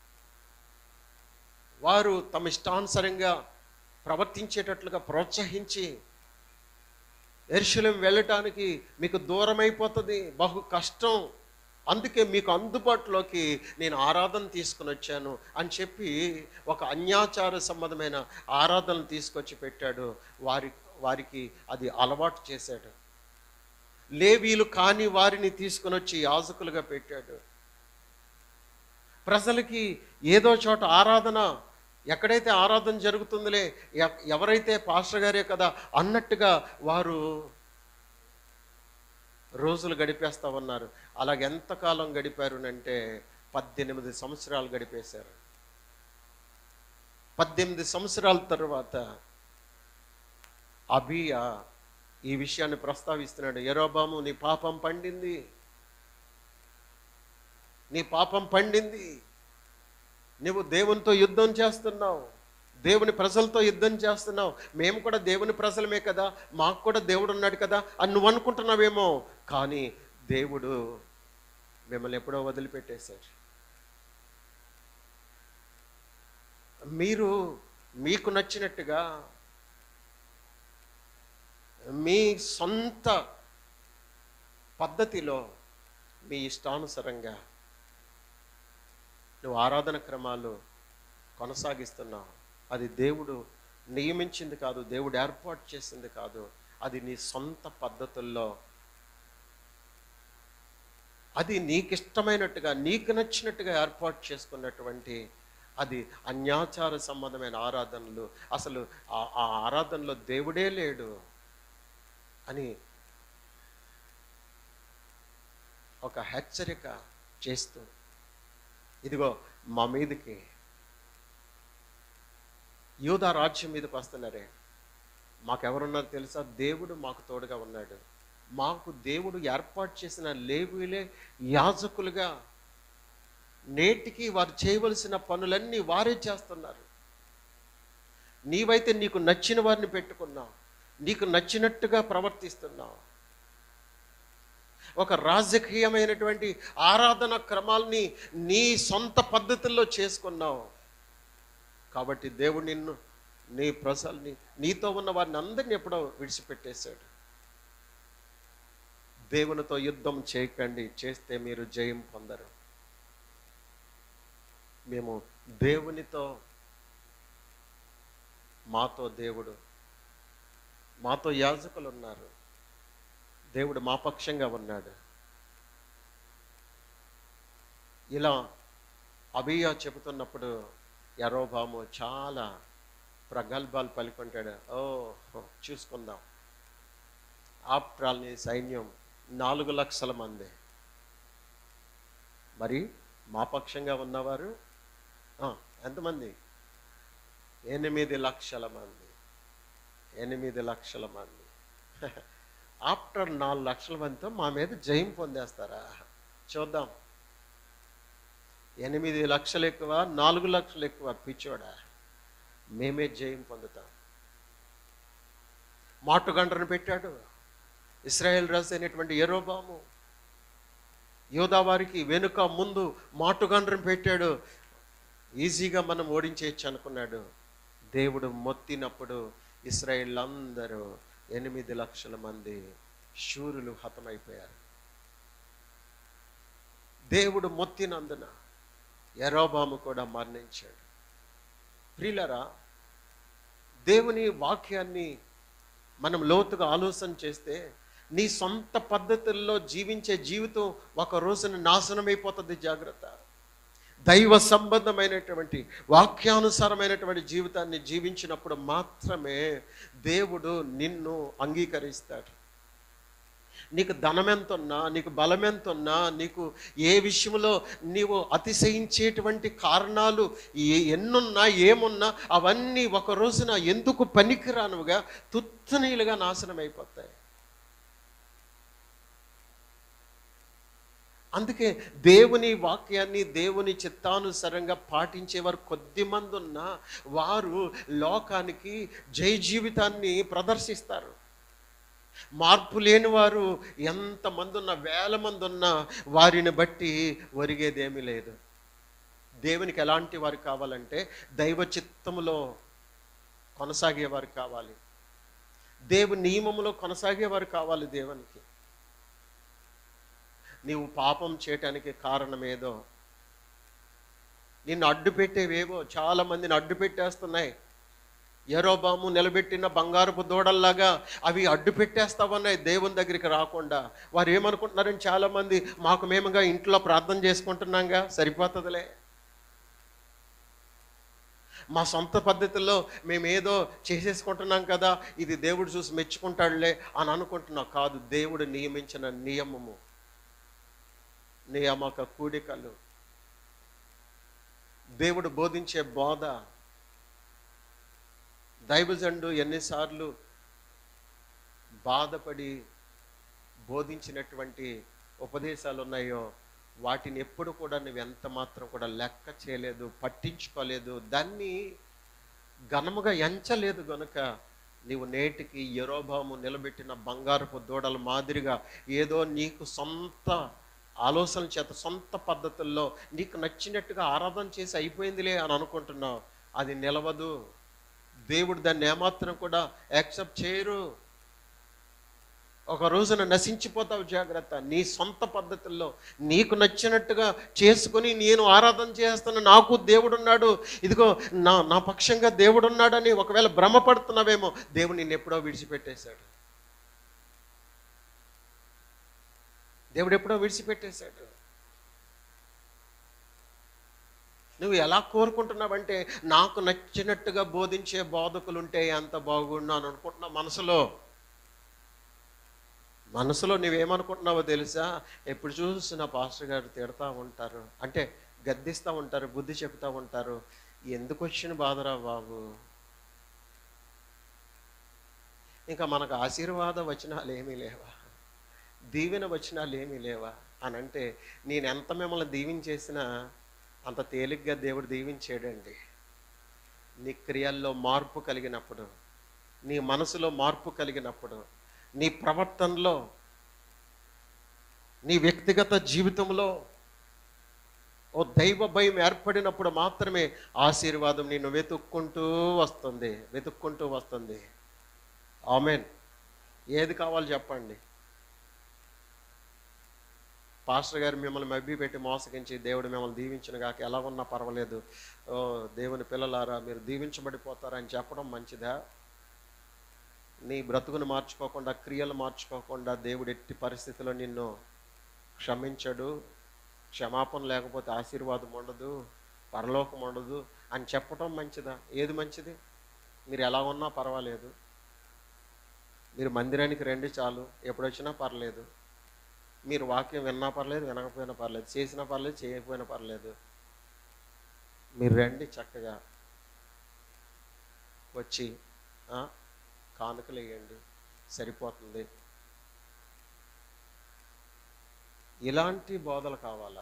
వారు తమ ఇష్టానుసారంగా ప్రవర్తించేటట్లుగా ప్రోత్సహించి యెరూషలేము వెళ్ళటానికి మీకు దూరం అయిపోతుంది, బహు కష్టం, అందుకే మీకు అందుబాటులోకి నేను ఆరాధన తీసుకుని వచ్చాను అని చెప్పి ఒక అన్యాచార సంబంధమైన ఆరాధనలు తీసుకొచ్చి పెట్టాడు. వారికి అది అలవాటు చేశాడు. లేవీలు కాని వారిని తీసుకుని వచ్చి యాజకులుగా పెట్టాడు. ప్రజలకి ఏదో చోట ఆరాధన, ఎక్కడైతే ఆరాధన జరుగుతుందిలే, ఎవరైతే పాస్టర్ గారే కదా అన్నట్టుగా వారు రోజులు గడిపేస్తా ఉన్నారు. అలాగెంతకాలం గడిపారు అంటే 18 సంవత్సరాలు గడిపేశారు. 18 సంవత్సరాల తర్వాత అబీయా ఈ విషయాన్ని ప్రస్తావిస్తున్నాడు. యెరోబాము, నీ పాపం పండింది, నీ పాపం పండింది, నువ్వు దేవునితో యుద్ధం చేస్తున్నావు, దేవుని ప్రజలతో యుద్ధం చేస్తున్నావు. మేము కూడా దేవుని ప్రజలమే కదా, మాకు కూడా దేవుడు ఉన్నాడు కదా అని నువ్వు అనుకుంటున్నావేమో, కానీ దేవుడు మిమ్మల్ని ఎప్పుడో వదిలిపెట్టేశాడు. మీరు మీకు నచ్చినట్టుగా మీ సొంత పద్ధతిలో మీ ఇష్టానుసారంగా నువ్వు ఆరాధన క్రమాలు కొనసాగిస్తున్నావు. అది దేవుడు నియమించింది కాదు, దేవుడు ఏర్పాటు చేసింది కాదు. అది నీ సొంత పద్ధతుల్లో, అది నీకు ఇష్టమైనట్టుగా నీకు నచ్చినట్టుగా ఏర్పాటు చేసుకున్నటువంటి అది అన్యాచార సంబంధమైన ఆరాధనలు. అసలు ఆ ఆరాధనలో దేవుడే లేడు అని ఒక హెచ్చరిక చేస్తూ, ఇదిగో మా మీదకి యూదా రాజ్యం మీదకి వస్తున్నారే, మాకెవరున్నారో తెలుసా? దేవుడు మాకు తోడుగా ఉన్నాడు. మాకు దేవుడు ఏర్పాటు చేసిన లేవీలే యాజకులుగా నేటికి వారు చేయవలసిన పనులన్నీ వారే చేస్తున్నారు. నీవైతే నీకు నచ్చిన వారిని పెట్టుకున్నావు, నీకు నచ్చినట్టుగా ప్రవర్తిస్తున్నావు, ఒక రాజకీయమైనటువంటి ఆరాధన క్రమాల్ని నీ సొంత పద్ధతుల్లో చేసుకున్నావు. కాబట్టి దేవుడు నిన్ను, నీ ప్రజల్ని, నీతో ఉన్న వారిని అందరినీ ఎప్పుడో విడిచిపెట్టేశాడు. దేవునితో యుద్ధం చేయకండి, చేస్తే మీరు జయం పొందరు. మేము దేవునితో, మాతో దేవుడు, మాతో యాజకులు ఉన్నారు, దేవుడు మా పక్షంగా ఉన్నాడు. ఇలా అబీయా చెబుతున్నప్పుడు యెరోబాము చాలా ప్రగల్భాలు పలుకుంటాడు. చూసుకుందాం, ఆఫ్టర్ ఆల్ నీ సైన్యం 4 లక్షల మంది, మరి మా పక్షంగా ఉన్నవారు ఎంతమంది? 8 లక్షల మంది. 8 లక్షల మంది. ఆఫ్టర్ 4 లక్షల మందితో మా మీద జయం పొందేస్తారా? చూద్దాం. 8 లక్షలు ఎక్కువ, 4 లక్షలు ఎక్కువ, పిచ్చోడా, మేమే జయం పొందుతాం. మాటుగండ్రను పెట్టాడు ఇశ్రాయేల్ రాజు అయినటువంటి యెరోబాము. యూదా వారికి వెనుక ముందు మాటుగండ్రను పెట్టాడు. ఈజీగా మనం ఓడించేయచ్చు అనుకున్నాడు. దేవుడు మొత్తినప్పుడు ఇశ్రాయేల్ అందరూ 8 లక్షల మంది శూరులు హతమైపోయారు. దేవుడు మొత్తినందున యెరోబాము కూడా మరణించాడు. ప్రియులారా, దేవుని వాక్యాన్ని మనం లోతుగా ఆలోచన చేస్తే, నీ సొంత పద్ధతుల్లో జీవించే జీవితం ఒక రోజున నాశనమైపోతుంది. జాగ్రత్త. దైవ సంబంధమైనటువంటి వాక్యానుసారమైనటువంటి జీవితాన్ని జీవించినప్పుడు మాత్రమే దేవుడు నిన్ను అంగీకరిస్తాడు. నీకు ధనం ఎంత ఉన్నా, నీకు బలం ఎంత ఉన్నా, నీకు ఏ విషయంలో నీవు అతిశయించేటువంటి కారణాలు ఎన్నున్నా ఏమున్నా అవన్నీ ఒక రోజున ఎందుకు పనికిరానుగా తుత్తనీలుగా నాశనం అయిపోతాయి. అందుకే దేవుని వాక్యాన్ని దేవుని చిత్తానుసారంగా పాటించేవారు కొద్దిమంది ఉన్నా వారు లోకానికి జయ జీవితాన్ని ప్రదర్శిస్తారు. మార్పు లేని వారు ఎంతమంది ఉన్నా, వేల మంది ఉన్నా వారిని బట్టి ఒరిగేదేమీ లేదు. దేవునికి ఎలాంటి వారు కావాలంటే దైవ చిత్తములో కొనసాగేవారు కావాలి, దేవుని నియమములో కొనసాగేవారు కావాలి. దేవునికి నీవు పాపం చేయటానికి కారణమేదో, నిన్ను అడ్డు పెట్టేవేవో చాలా మందిని అడ్డు పెట్టేస్తున్నాయి. యరొబాము నిలబెట్టిన బంగారపు దూడల్లాగా అవి అడ్డు పెట్టేస్తావన్నాయి దేవుని దగ్గరికి రాకుండా. వారు ఏమనుకుంటున్నారని చాలామంది, మాకు మేముగా ఇంట్లో ప్రార్థన చేసుకుంటున్నాంగా సరిపోతుందిలే, మా సొంత పద్ధతుల్లో మేమేదో చేసేసుకుంటున్నాం కదా, ఇది దేవుడు చూసి మెచ్చుకుంటాడులే అని అనుకుంటున్నాం. కాదు, దేవుడు నియమించిన నియమము, నియామక కూడికలు, దేవుడు బోధించే బోధ, దైవజనుడు ఎన్నిసార్లు బాధపడి బోధించినటువంటి ఉపదేశాలు ఉన్నాయో వాటిని ఎప్పుడు కూడా నువ్వు ఎంత మాత్రం కూడా లెక్క చేయలేదు, పట్టించుకోలేదు, దాన్ని ఘనముగా ఎంచలేదు. గనుక నీవు నేటికి యరొబాము నిలబెట్టిన బంగారపు దూడల మాదిరిగా ఏదో నీకు సొంత ఆలోచన చేత సొంత పద్ధతుల్లో నీకు నచ్చినట్టుగా ఆరాధన చేసి అయిపోయిందిలే అని అనుకుంటున్నావు. అది నిలవదు. దేవుడు దాన్ని ఏమాత్రం కూడా యాక్సెప్ట్ చేయరు. ఒక రోజున నశించిపోతావు. జాగ్రత్త. నీ సొంత పద్ధతుల్లో నీకు నచ్చినట్టుగా చేసుకుని నేను ఆరాధన చేస్తాను, నాకు దేవుడున్నాడు, ఇదిగో నా పక్షంగా దేవుడున్నాడని ఒకవేళ భ్రమపడుతున్నావేమో, దేవుడు నిన్ను ఎప్పుడో విడిచిపెట్టేశాడు. దేవుడు ఎప్పుడో విడిచిపెట్టేశాడు. నువ్వు ఎలా కోరుకుంటున్నావంటే నాకు నచ్చినట్టుగా బోధించే బోధకులు ఉంటే ఎంత బాగుండు అని అనుకుంటున్నావు. మనసులో నువ్వేమనుకుంటున్నావో తెలుసా? ఎప్పుడు చూసినా పాస్టర్ గారు తిడతా ఉంటారు, అంటే గద్దిస్తూ ఉంటారు, బుద్ధి చెప్తూ ఉంటారు. ఎందుకు వచ్చిన బాధరా బాబు, ఇంకా మనకు ఆశీర్వాద వచనాలు ఏమీ లేవా, దీవెన వచనాలు ఏమీ లేవా అని అంటే, నేను ఎంత మిమ్మల్ని దీవించేసినా అంత తేలిగ్గా దేవుడు దీవించేయడండి. నీ క్రియల్లో మార్పు కలిగినప్పుడు, నీ మనసులో మార్పు కలిగినప్పుడు, నీ ప్రవర్తనలో, నీ వ్యక్తిగత జీవితంలో ఓ దైవ భయం ఏర్పడినప్పుడు మాత్రమే ఆశీర్వాదం నిన్ను వెతుక్కుంటూ వస్తుంది. ఆమేన్. ఏది కావాలి చెప్పండి. పాస్టర్ గారు మిమ్మల్ని మభ్య పెట్టి మోసగించి దేవుడు మిమ్మల్ని దీవించిన కాక ఎలా ఉన్నా పర్వాలేదు, ఓ దేవుని పిల్లలారా మీరు దీవించబడిపోతారని చెప్పడం మంచిదా? నీ బ్రతుకును మార్చుకోకుండా, క్రియలు మార్చుకోకుండా దేవుడు ఎట్టి పరిస్థితిలో నిన్ను క్షమించడు. క్షమాపణ లేకపోతే ఆశీర్వాదం ఉండదు, పరలోకం ఉండదు అని చెప్పడం మంచిదా? ఏది మంచిది? మీరు ఎలా ఉన్నా పర్వాలేదు, మీరు మందిరానికి రండి చాలు, ఎప్పుడొచ్చినా పర్లేదు, మీరు వాక్యం విన్నా పర్లేదు, వినకపోయినా పర్లేదు, చేసినా పర్లేదు, చేయకపోయినా పర్లేదు, మీరు రండి, చక్కగా వచ్చి కానుకలు వేయండి, సరిపోతుంది. ఇలాంటి బోధలు కావాలా?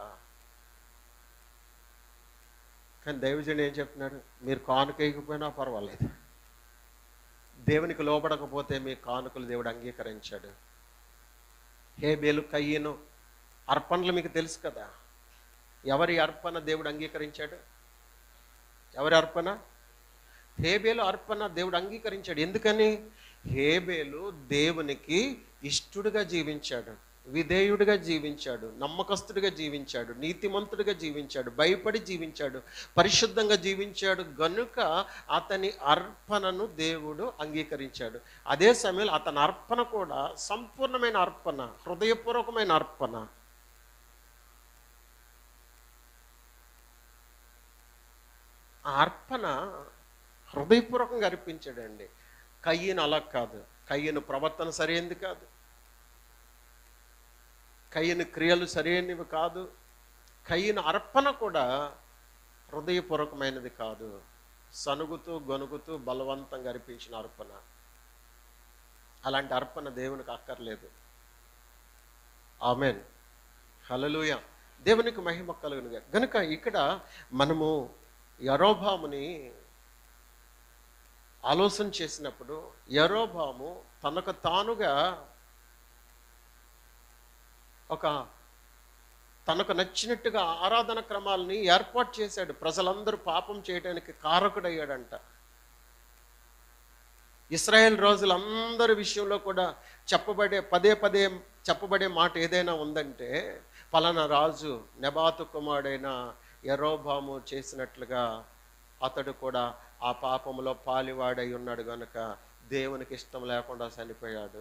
కానీ దైవజనుడు ఏం చెప్తున్నాడు? మీరు కానుక వేయకపోయినా పర్వాలేదు, దేవునికి లోబడకపోతే మీ కానుకలు దేవుడు అంగీకరించాడు. హేబేలు, కయ్యను అర్పణలు మీకు తెలుసు కదా. ఎవరి అర్పణ దేవుడు అంగీకరించాడు? ఎవరి అర్పణ? హేబేలు అర్పణ దేవుడు అంగీకరించాడు. ఎందుకని? హేబేలు దేవునికి ఇష్టడుగా జీవించాడు, విధేయుడిగా జీవించాడు, నమ్మకస్తుడిగా జీవించాడు, నీతిమంతుడిగా జీవించాడు, భయపడి జీవించాడు, పరిశుద్ధంగా జీవించాడు. గనుక అతని అర్పణను దేవుడు అంగీకరించాడు. అదే సమయంలో అతని అర్పణ కూడా సంపూర్ణమైన అర్పణ, హృదయపూర్వకమైన అర్పణ. ఆ అర్పణ హృదయపూర్వకంగా అర్పించాడండి. కయ్యను అలా కాదు. కయ్యను ప్రవర్తన సరైనది కాదు, కయ్యను క్రియలు సరైనవి కాదు, కయ్యను అర్పణ కూడా హృదయపూర్వకమైనది కాదు. సనుగుతూ గొనుగుతూ బలవంతంగా అర్పించిన అర్పణ. అలాంటి అర్పణ దేవునికి అక్కర్లేదు. ఆమెన్. హల్లెలూయా. దేవునికి మహిమ కలుగును గనుక ఇక్కడ మనము యరొబాముని ఆలోచన చేసినప్పుడు యరొబాము తనకు తానుగా తనకు నచ్చినట్టుగా ఆరాధన క్రమాలని ఏర్పాటు చేశాడు. ప్రజలందరూ పాపం చేయడానికి కారకుడయ్యాడంట. ఇశ్రాయేల్ రోజులందరి విషయంలో కూడా పదే పదే చెప్పబడే మాట ఏదైనా ఉందంటే, పలానా రాజు నెబాతు కుమారుడైన యరొబాము చేసినట్లుగా అతడు కూడా ఆ పాపములో పాలివాడై ఉన్నాడు గనుక దేవునికి ఇష్టం లేకుండా చనిపోయాడు.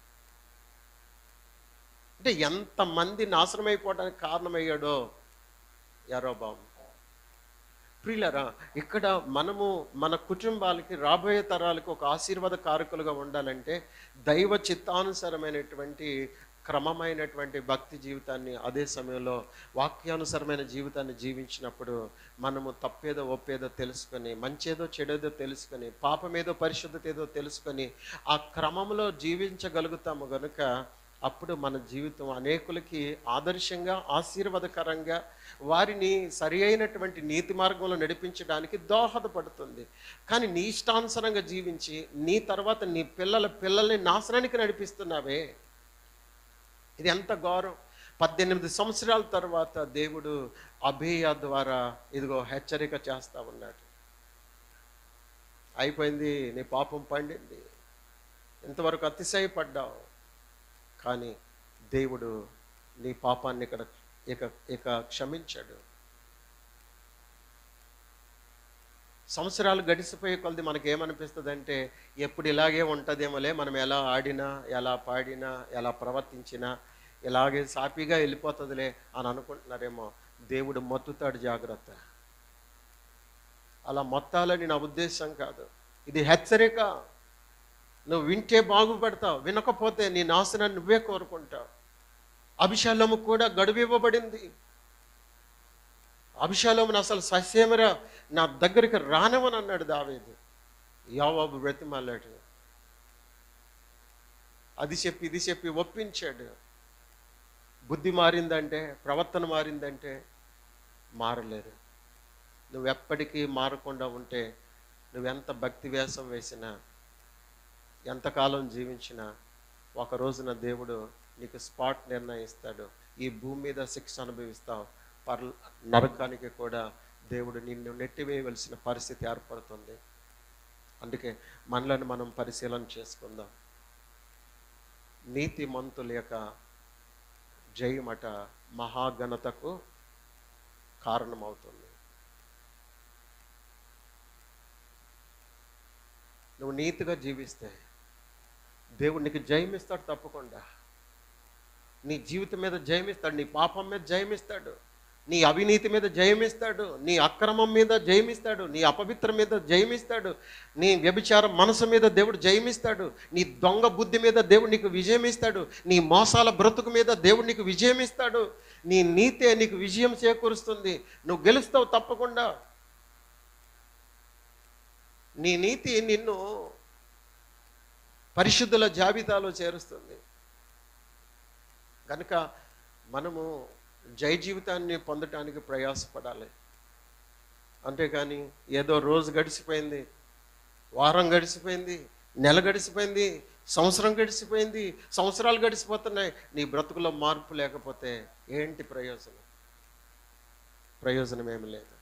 అంటే ఎంతమంది నాశనమైపోవడానికి కారణమయ్యాడో యరొబాము. ప్రియులారా, ఇక్కడ మనము మన కుటుంబాలకి, రాబోయే తరాలకు ఒక ఆశీర్వాద కారకులుగా ఉండాలంటే దైవ చిత్తానుసారమైనటువంటి క్రమమైనటువంటి భక్తి జీవితాన్ని, అదే సమయంలో వాక్యానుసారమైన జీవితాన్ని జీవించినప్పుడు మనము తప్పేదో ఒప్పేదో తెలుసుకొని, మంచేదో చెడేదో తెలుసుకొని, పాపమేదో పరిశుద్ధత ఏదో తెలుసుకొని ఆ క్రమంలో జీవించగలుగుతాము గనుక అప్పుడు మన జీవితం అనేకులకి ఆదర్శంగా, ఆశీర్వాదకరంగా, వారిని సరి అయినటువంటి నీతి మార్గంలో నడిపించడానికి దోహదపడుతుంది. కానీ నీ ఇష్టానుసారంగా జీవించి నీ తర్వాత నీ పిల్లల్ని నాశనానికి నడిపిస్తున్నావే, ఇది ఎంత ఘోరం. 18 సంవత్సరాల తర్వాత దేవుడు అబీయా ద్వారా ఇదిగో హెచ్చరిక చేస్తా ఉన్నాడు. అయిపోయింది, నీ పాపం పండింది, ఇంతవరకు అతిశయపడ్డావు, కానీ దేవుడు నీ పాపాన్ని ఇక క్షమించాడు. సంవత్సరాలు గడిచిపోయే కొలది మనకేమనిపిస్తుంది అంటే, ఎప్పుడు ఇలాగే ఉంటుందేమోలే, మనం ఎలా ఆడినా, ఎలా పాడినా, ఎలా ప్రవర్తించినా ఇలాగే సాఫీగా వెళ్ళిపోతుందిలే అని అనుకుంటున్నారేమో. దేవుడు మొత్తుతాడు, జాగ్రత్త. అలా మొత్తాలని నా ఉద్దేశం కాదు, ఇది హెచ్చరిక. నువ్వు వింటే బాగుపడతావు, వినకపోతే నీ నాశనాన్ని నువ్వే కోరుకుంటావు. అబిషాలోము కూడా గడువు ఇవ్వబడింది. అబిషాలోమును అసలు ససేమరా నా దగ్గరికి రానివని అన్నాడు దావీదు. యోవాబు బ్రతిమాలాడు, అది చెప్పి ఇది చెప్పి ఒప్పించాడు. బుద్ధి మారిందంటే, ప్రవర్తన మారిందంటే మారలేరు. నువ్వెప్పటికీ మారకుండా ఉంటే, నువ్వెంత భక్తి వేషం వేసినా, ఎంతకాలం జీవించినా, ఒక రోజున దేవుడు నీకు స్పాట్ నిర్ణయిస్తాడు. ఈ భూమి మీద శిక్ష అనుభవిస్తావు, నరకానికి కూడా దేవుడు నిన్ను నెట్టివేయవలసిన పరిస్థితి ఏర్పడుతుంది. అందుకే మనలను మనం పరిశీలన చేసుకుందాం. నీతిమంతుల యొక్క జయమట మహాఘనతకు కారణమవుతుంది. నువ్వు నీతిగా జీవిస్తే దేవుడు నీకు జయమిస్తాడు. తప్పకుండా నీ జీవితం మీద జయమిస్తాడు, నీ పాపం మీద జయమిస్తాడు, నీ అవినీతి మీద జయమిస్తాడు, నీ అక్రమం మీద జయమిస్తాడు, నీ అపవిత్రం మీద జయమిస్తాడు, నీ వ్యభిచార మనసు మీద దేవుడు జయమిస్తాడు, నీ దొంగ బుద్ధి మీద దేవుడు నీకు విజయం ఇస్తాడు, నీ మోసాల బ్రతుకు మీద దేవుడు నీకు విజయం ఇస్తాడు. నీ నీతే నీకు విజయం చేకూరుస్తుంది. నువ్వు గెలుస్తావు తప్పకుండా. నీ నీతి నిన్ను పరిశుద్ధుల జాబితాలో చేరుస్తుంది. కనుక మనము జయ జీవితాన్ని పొందటానికి ప్రయాసపడాలి. అంతేకాని ఏదో రోజు గడిచిపోయింది, వారం గడిచిపోయింది, నెల గడిచిపోయింది, సంవత్సరం గడిచిపోయింది, సంవత్సరాలు గడిచిపోతున్నాయి, నీ బ్రతుకులో మార్పు లేకపోతే ఏంటి ప్రయోజనం? ప్రయోజనం ఏమి లేదు.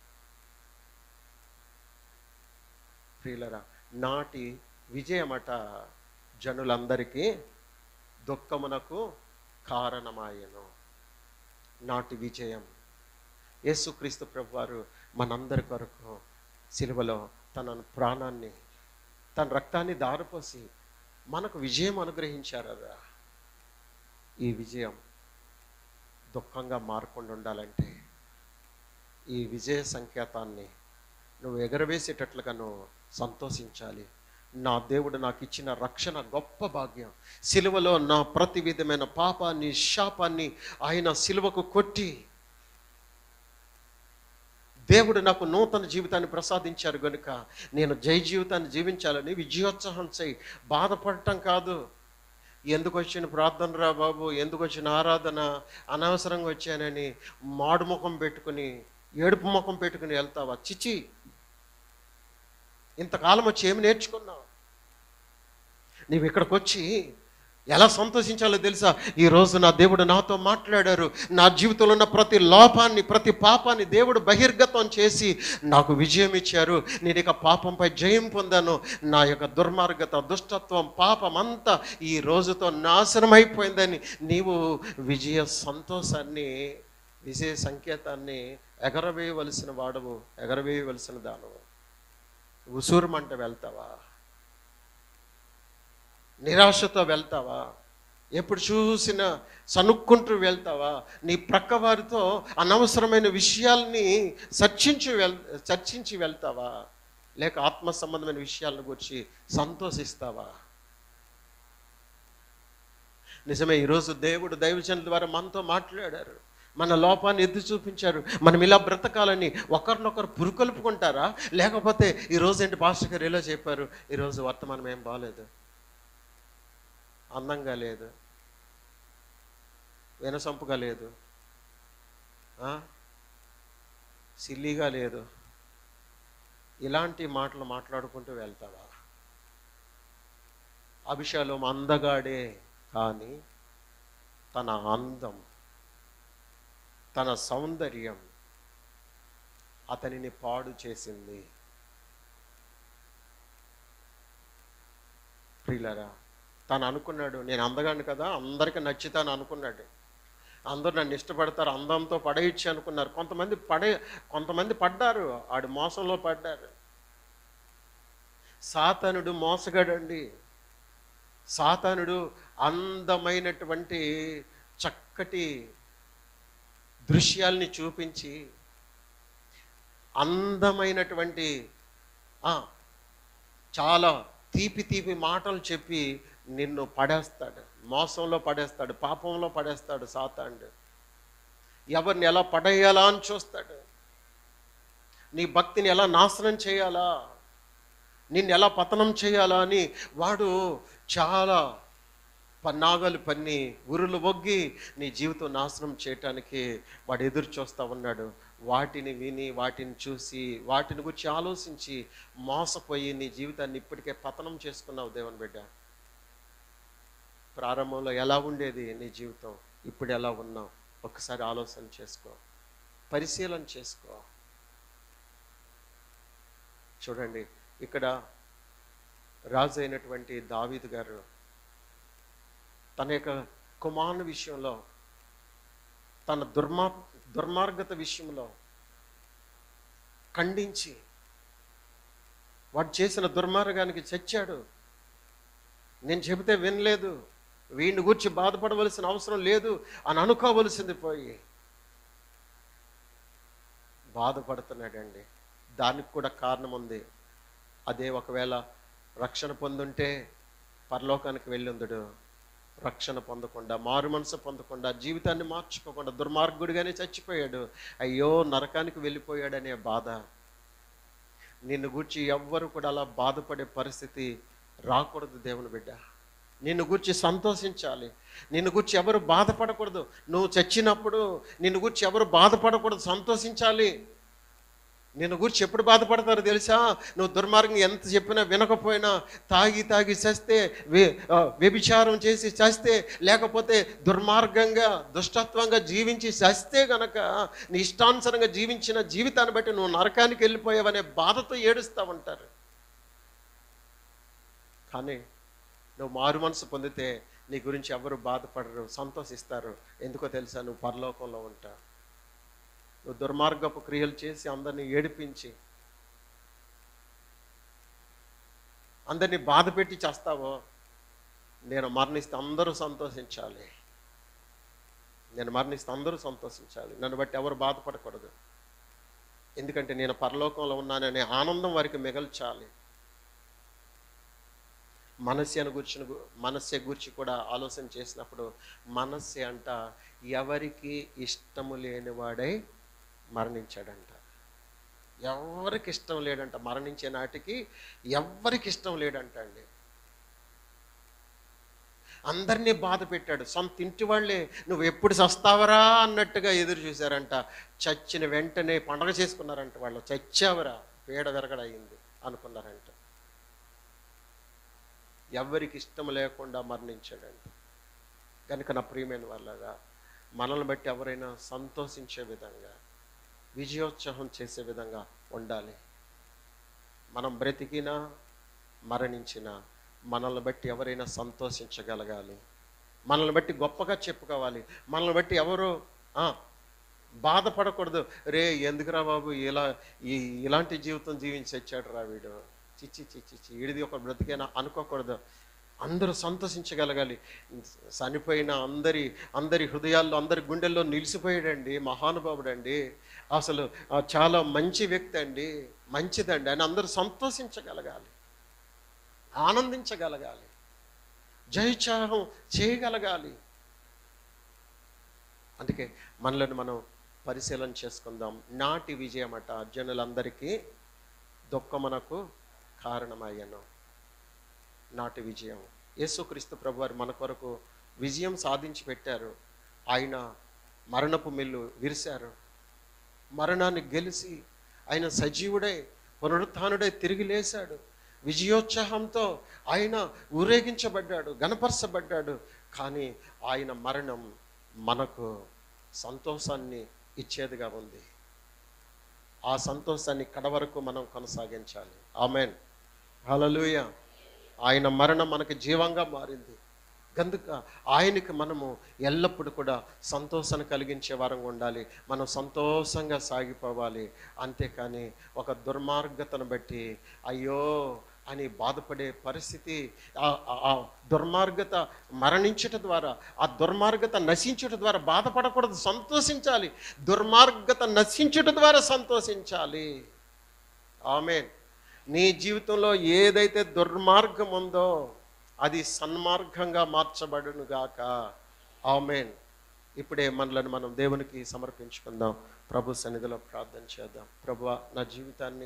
ప్రియులరా, నాటి విజయమట జనులందరికీ దుఃఖమునకు కారణమాయను. నాటి విజయం యేసుక్రీస్తు ప్రభువారు మనందరి కొరకు సిలువలో తన ప్రాణాన్ని, తన రక్తాన్ని దారిపోసి మనకు విజయం అనుగ్రహించారా. ఈ విజయం దుఃఖంగా మారకుండా ఉండాలంటే ఈ విజయ సంకేతాన్ని నువ్వు ఎగరవేసేటట్లుగా నువ్వు సంతోషించాలి. నా దేవుడు నాకు ఇచ్చిన రక్షణ గొప్ప భాగ్యం. సిలువలో నా ప్రతి విధమైన పాపాన్ని, శాపాన్ని ఆయన సిలువకు కొట్టి దేవుడు నాకు నూతన జీవితాన్ని ప్రసాదించారు కనుక నేను జయ జీవితాన్ని జీవించాలని విజయోత్సాహం చేయి. బాధపడటం కాదు, ఎందుకు వచ్చిన ప్రార్థన రా బాబు, ఎందుకు వచ్చిన ఆరాధన, అనవసరంగా వచ్చానని మాడు ముఖం పెట్టుకుని, ఏడుపు ముఖం పెట్టుకుని వెళ్తావా? చిచి, ఇంతకాలం వచ్చి ఏమి నేర్చుకున్నావు? నీవు ఇక్కడికి వచ్చి ఎలా సంతోషించాలో తెలుసా? ఈరోజు నా దేవుడు నాతో మాట్లాడారు. నా జీవితంలో ఉన్న ప్రతి లోపాన్ని, ప్రతి పాపాన్ని దేవుడు బహిర్గతం చేసి నాకు విజయం ఇచ్చారు. నేను ఇక పాపంపై జయం పొందాను. నా యొక్క దుర్మార్గత, దుష్టత్వం, పాపం అంతా ఈ రోజుతో నాశనం అయిపోయిందని నీవు విజయ సంతోషాన్ని, విజయ సంకేతాన్ని ఎగరవేయవలసిన వాడవు, ఎగరవేయవలసిన దానవు. ఉసూరుమంట వెళ్తావా? నిరాశతో వెళ్తావా? ఎప్పుడు చూసినా సనుక్కుంటూ వెళ్తావా? నీ ప్రక్క వారితో అనవసరమైన విషయాల్ని చర్చించి వెళ్తావా? లేక ఆత్మ సంబంధమైన విషయాలను గురించి సంతోషిస్తావా? నిజమే, ఈరోజు దేవుడు దైవజనుల ద్వారా మనతో మాట్లాడారు. మన లోపాన్ని ఎత్తి చూపించారు. మనం ఇలా బ్రతకాలని ఒకరినొకరు పురుకొల్పుకుంటారా? లేకపోతే ఈరోజు ఏంటి పాస్టర్ గారు ఇలా చెప్పారు, ఈరోజు వర్తమానం ఏం బాగలేదు, అందంగా లేదు, వినసొంపుగా లేదు, సిల్లీగా లేదు, ఇలాంటి మాటలు మాట్లాడుకుంటూ వెళ్తావా? అభిషాలోము అందగాడే, కానీ తన అందం, తన సౌందర్యం అతనిని పాడు చేసింది. ప్రియులారా, తను అనుకున్నాడు, నేను అందగాను కదా, అందరికీ నచ్చుతాను అనుకున్నాడు. అందరూ నన్ను ఇష్టపడతారు, అందంతో పడేయచ్చు అనుకున్నారు. కొంతమంది పడ్డారు, ఆడు మోసంలో పడ్డారు. సాతానుడు మోసగాడండి. సాతానుడు అందమైనటువంటి చక్కటి దృశ్యాల్ని చూపించి, అందమైనటువంటి చాలా తీపి మాటలు చెప్పి నిన్ను పడేస్తాడు, మోసంలో పడేస్తాడు, పాపంలో పడేస్తాడు. సాతానుడు ఎవరిని ఎలా పడేయాలా అని చూస్తాడు. నీ భక్తిని ఎలా నాశనం చేయాలా, నిన్ను ఎలా పతనం చేయాలా అని వాడు చాలా పన్నాగాలు పన్ని, ఉరులు ఒగ్గి నీ జీవితం నాశనం చేయటానికి వాడు ఎదురు చూస్తూ ఉన్నాడు. వాటిని విని, వాటిని చూసి, వాటిని గురించి ఆలోచించి మోసపోయి నీ జీవితాన్ని ఇప్పటికే పతనం చేసుకున్నావు. దేవుని బిడ్డ, ప్రారంభంలో ఎలా ఉండేది నీ జీవితం, ఇప్పుడు ఎలా ఉన్నావు? ఒక్కసారి ఆలోచన చేసుకో, పరిశీలన చేసుకో. చూడండి, ఇక్కడ రాజు అయినటువంటి దావీదు గారు తన యొక్క కుమారుని విషయంలో, తన దుర్మార్గత విషయంలో ఖండించి వాడు చేసిన దుర్మార్గానికి చచ్చాడు. నేను చెబితే వినలేదు, వీడిని గురించి బాధపడవలసిన అవసరం లేదు అని అనుకోవలసింది పోయి బాధపడుతున్నాడండి. దానికి కూడా కారణం ఉంది. అదే ఒకవేళ రక్షణ పొందుంటే పరలోకానికి వెళ్ళుందుడు. రక్షణ పొందకుండా, మారు మనసు పొందకుండా, జీవితాన్ని మార్చుకోకుండా దుర్మార్గుడిగానే చచ్చిపోయాడు. అయ్యో, నరకానికి వెళ్ళిపోయాడనే బాధ. నిన్ను గూర్చి ఎవ్వరు కూడా అలా బాధపడే పరిస్థితి రాకూడదు. దేవుని బిడ్డ, నిన్ను గూర్చి సంతోషించాలి. నిన్ను గూర్చి ఎవరు బాధపడకూడదు. నువ్వు చచ్చినప్పుడు నిన్ను గూర్చి ఎవరు బాధపడకూడదు, సంతోషించాలి. నిన్ను గురించి ఎప్పుడు బాధపడతారో తెలుసా? నువ్వు దుర్మార్గం ఎంత చెప్పినా వినకపోయినా, తాగి చస్తే, వ్యభిచారం చేసి చస్తే, లేకపోతే దుర్మార్గంగా దుష్టత్వంగా జీవించి చస్తే గనక, నీ ఇష్టానుసారంగా జీవించిన జీవితాన్ని బట్టి నువ్వు నరకానికి వెళ్ళిపోయావనే బాధతో ఏడుస్తూ ఉంటారు. కానీ నువ్వు మారు మనసు పొందితే నీ గురించి ఎవరు బాధపడరు, సంతోషిస్తారు. ఎందుకో తెలుసా? నువ్వు పరలోకంలో ఉంటావు. నువ్వు దుర్మార్గపు క్రియలు చేసి అందరినీ ఏడిపించి, అందరినీ బాధ పెట్టి చేస్తావో, నేను మరణిస్తే అందరూ సంతోషించాలి. నేను మరణిస్తే అందరూ సంతోషించాలి. నన్ను బట్టి ఎవరు బాధపడకూడదు. ఎందుకంటే నేను పరలోకంలో ఉన్నాననే ఆనందం వారికి మిగల్చాలి. మనస్సు గురించి కూడా ఆలోచన చేసినప్పుడు, మనస్సు అంట ఎవరికి ఇష్టము లేనివాడై మరణించాడంట. ఎవరికి ఇష్టం లేడంట. మరణించే నాటికి ఎవరికి ఇష్టం లేడంట అండి. అందరినీ బాధ పెట్టాడు. సొంత ఇంటి వాళ్ళే నువ్వు ఎప్పుడు చస్తావరా అన్నట్టుగా ఎదురు చూశారంట. చచ్చిన వెంటనే పండగ చేసుకున్నారంట. వాళ్ళు చచ్చావరా, పీడ విరగడయింది అనుకున్నారంట. ఎవరికి ఇష్టం లేకుండా మరణించాడంట. కనుక నా ప్రియమైన వాళ్ళగా మనల్ని బట్టి ఎవరైనా సంతోషించే విధంగా, విజయోత్సవం చేసే విధంగా ఉండాలి. మనం బ్రతికినా మరణించినా మనల్ని బట్టి ఎవరైనా సంతోషించగలగాలి. మనల్ని బట్టి గొప్పగా చెప్పుకోవాలి. మనల్ని బట్టి ఎవరు బాధపడకూడదు. రే ఎందుకురా బాబు ఇలాంటి జీవితం జీవించి వచ్చాడు రా వీడు, చిచ్చి చిచ్చి వీడిది ఒక బ్రతికేనా అనుకోకూడదు. అందరూ సంతోషించగలగాలి. చనిపోయిన అందరి హృదయాల్లో, అందరి గుండెల్లో నిలిచిపోయాడండి, మహానుభావుడండి, అసలు చాలా మంచి వ్యక్తి అండి, మంచిదండి అని అందరూ సంతోషించగలగాలి, ఆనందించగలగాలి, జయోత్సాహం చేయగలగాలి. అందుకే మనలను మనం పరిశీలన చేసుకుందాం. నాటి విజయమట జనులందరికీ దుఃఖమునకు కారణమయ్యను. నాటి విజయం. యేసుక్రీస్తు ప్రభువారు మన కొరకు విజయం సాధించి పెట్టారు. ఆయన మరణపు మిల్లు విరిశారు. మరణాన్ని గెలిచి ఆయన సజీవుడై పునరుత్థానుడై తిరిగి లేచాడు. విజయోత్సాహంతో ఆయన ఊరేగించబడ్డాడు, గణపరచబడ్డాడు. కానీ ఆయన మరణం మనకు సంతోషాన్ని ఇచ్చేదిగా ఉంది. ఆ సంతోషాన్ని కడవరకు మనం కొనసాగించాలి. Amen, hallelujah. ఆయన మరణం మనకు జీవంగా మారింది కనుక ఆయనకి మనము ఎల్లప్పుడూ కూడా సంతోషాన్ని కలిగించే వారంగా ఉండాలి. మనం సంతోషంగా సాగిపోవాలి. అంతేకాని ఒక దుర్మార్గతను బట్టి అయ్యో అని బాధపడే పరిస్థితి, ఆ దుర్మార్గత మరణించట ద్వారా, ఆ దుర్మార్గత నశించట ద్వారా బాధపడకూడదు, సంతోషించాలి. దుర్మార్గత నశించట ద్వారా సంతోషించాలి. ఆమేన్. నీ జీవితంలో ఏదైతే దుర్మార్గం ఉందో అది సన్మార్గంగా మార్చబడును గాక. ఆమేన్. ఇప్పుడే మనలను మనం దేవునికి సమర్పించుకుందాం. ప్రభు సన్నిధిలో ప్రార్థన చేద్దాం. ప్రభువా, నా జీవితాన్ని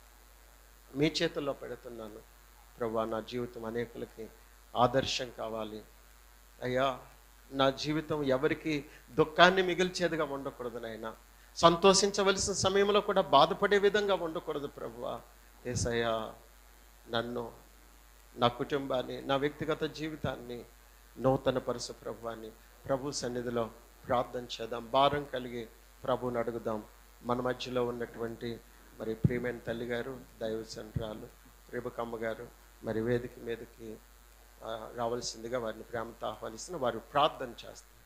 మీ చేతుల్లో పెడుతున్నాను. ప్రభువా, నా జీవితం అనేకులకి ఆదర్శం కావాలి. అయ్యా, నా జీవితం ఎవరికి దుఃఖాన్ని మిగిల్చేదిగా ఉండకూడదు నాయనా. సంతోషించవలసిన సమయంలో కూడా బాధపడే విధంగా ఉండకూడదు ప్రభువా. యేసయ్యా, నన్ను, నా కుటుంబాన్ని, నా వ్యక్తిగత జీవితాన్ని నూతన పరుసు ప్రభువాన్ని ప్రభు సన్నిధిలో ప్రార్థన చేద్దాం. భారం కలిగి ప్రభువుని అడుగుదాం. మన మధ్యలో ఉన్నటువంటి మరి ప్రియమైన తల్లి గారు, దైవచంద్రాలు రేబకమ్మ గారు మరి వేదిక మీదకి రావాల్సిందిగా వారిని ప్రేమతో ఆహ్వానిస్తున్న వారు ప్రార్థన చేస్తారు.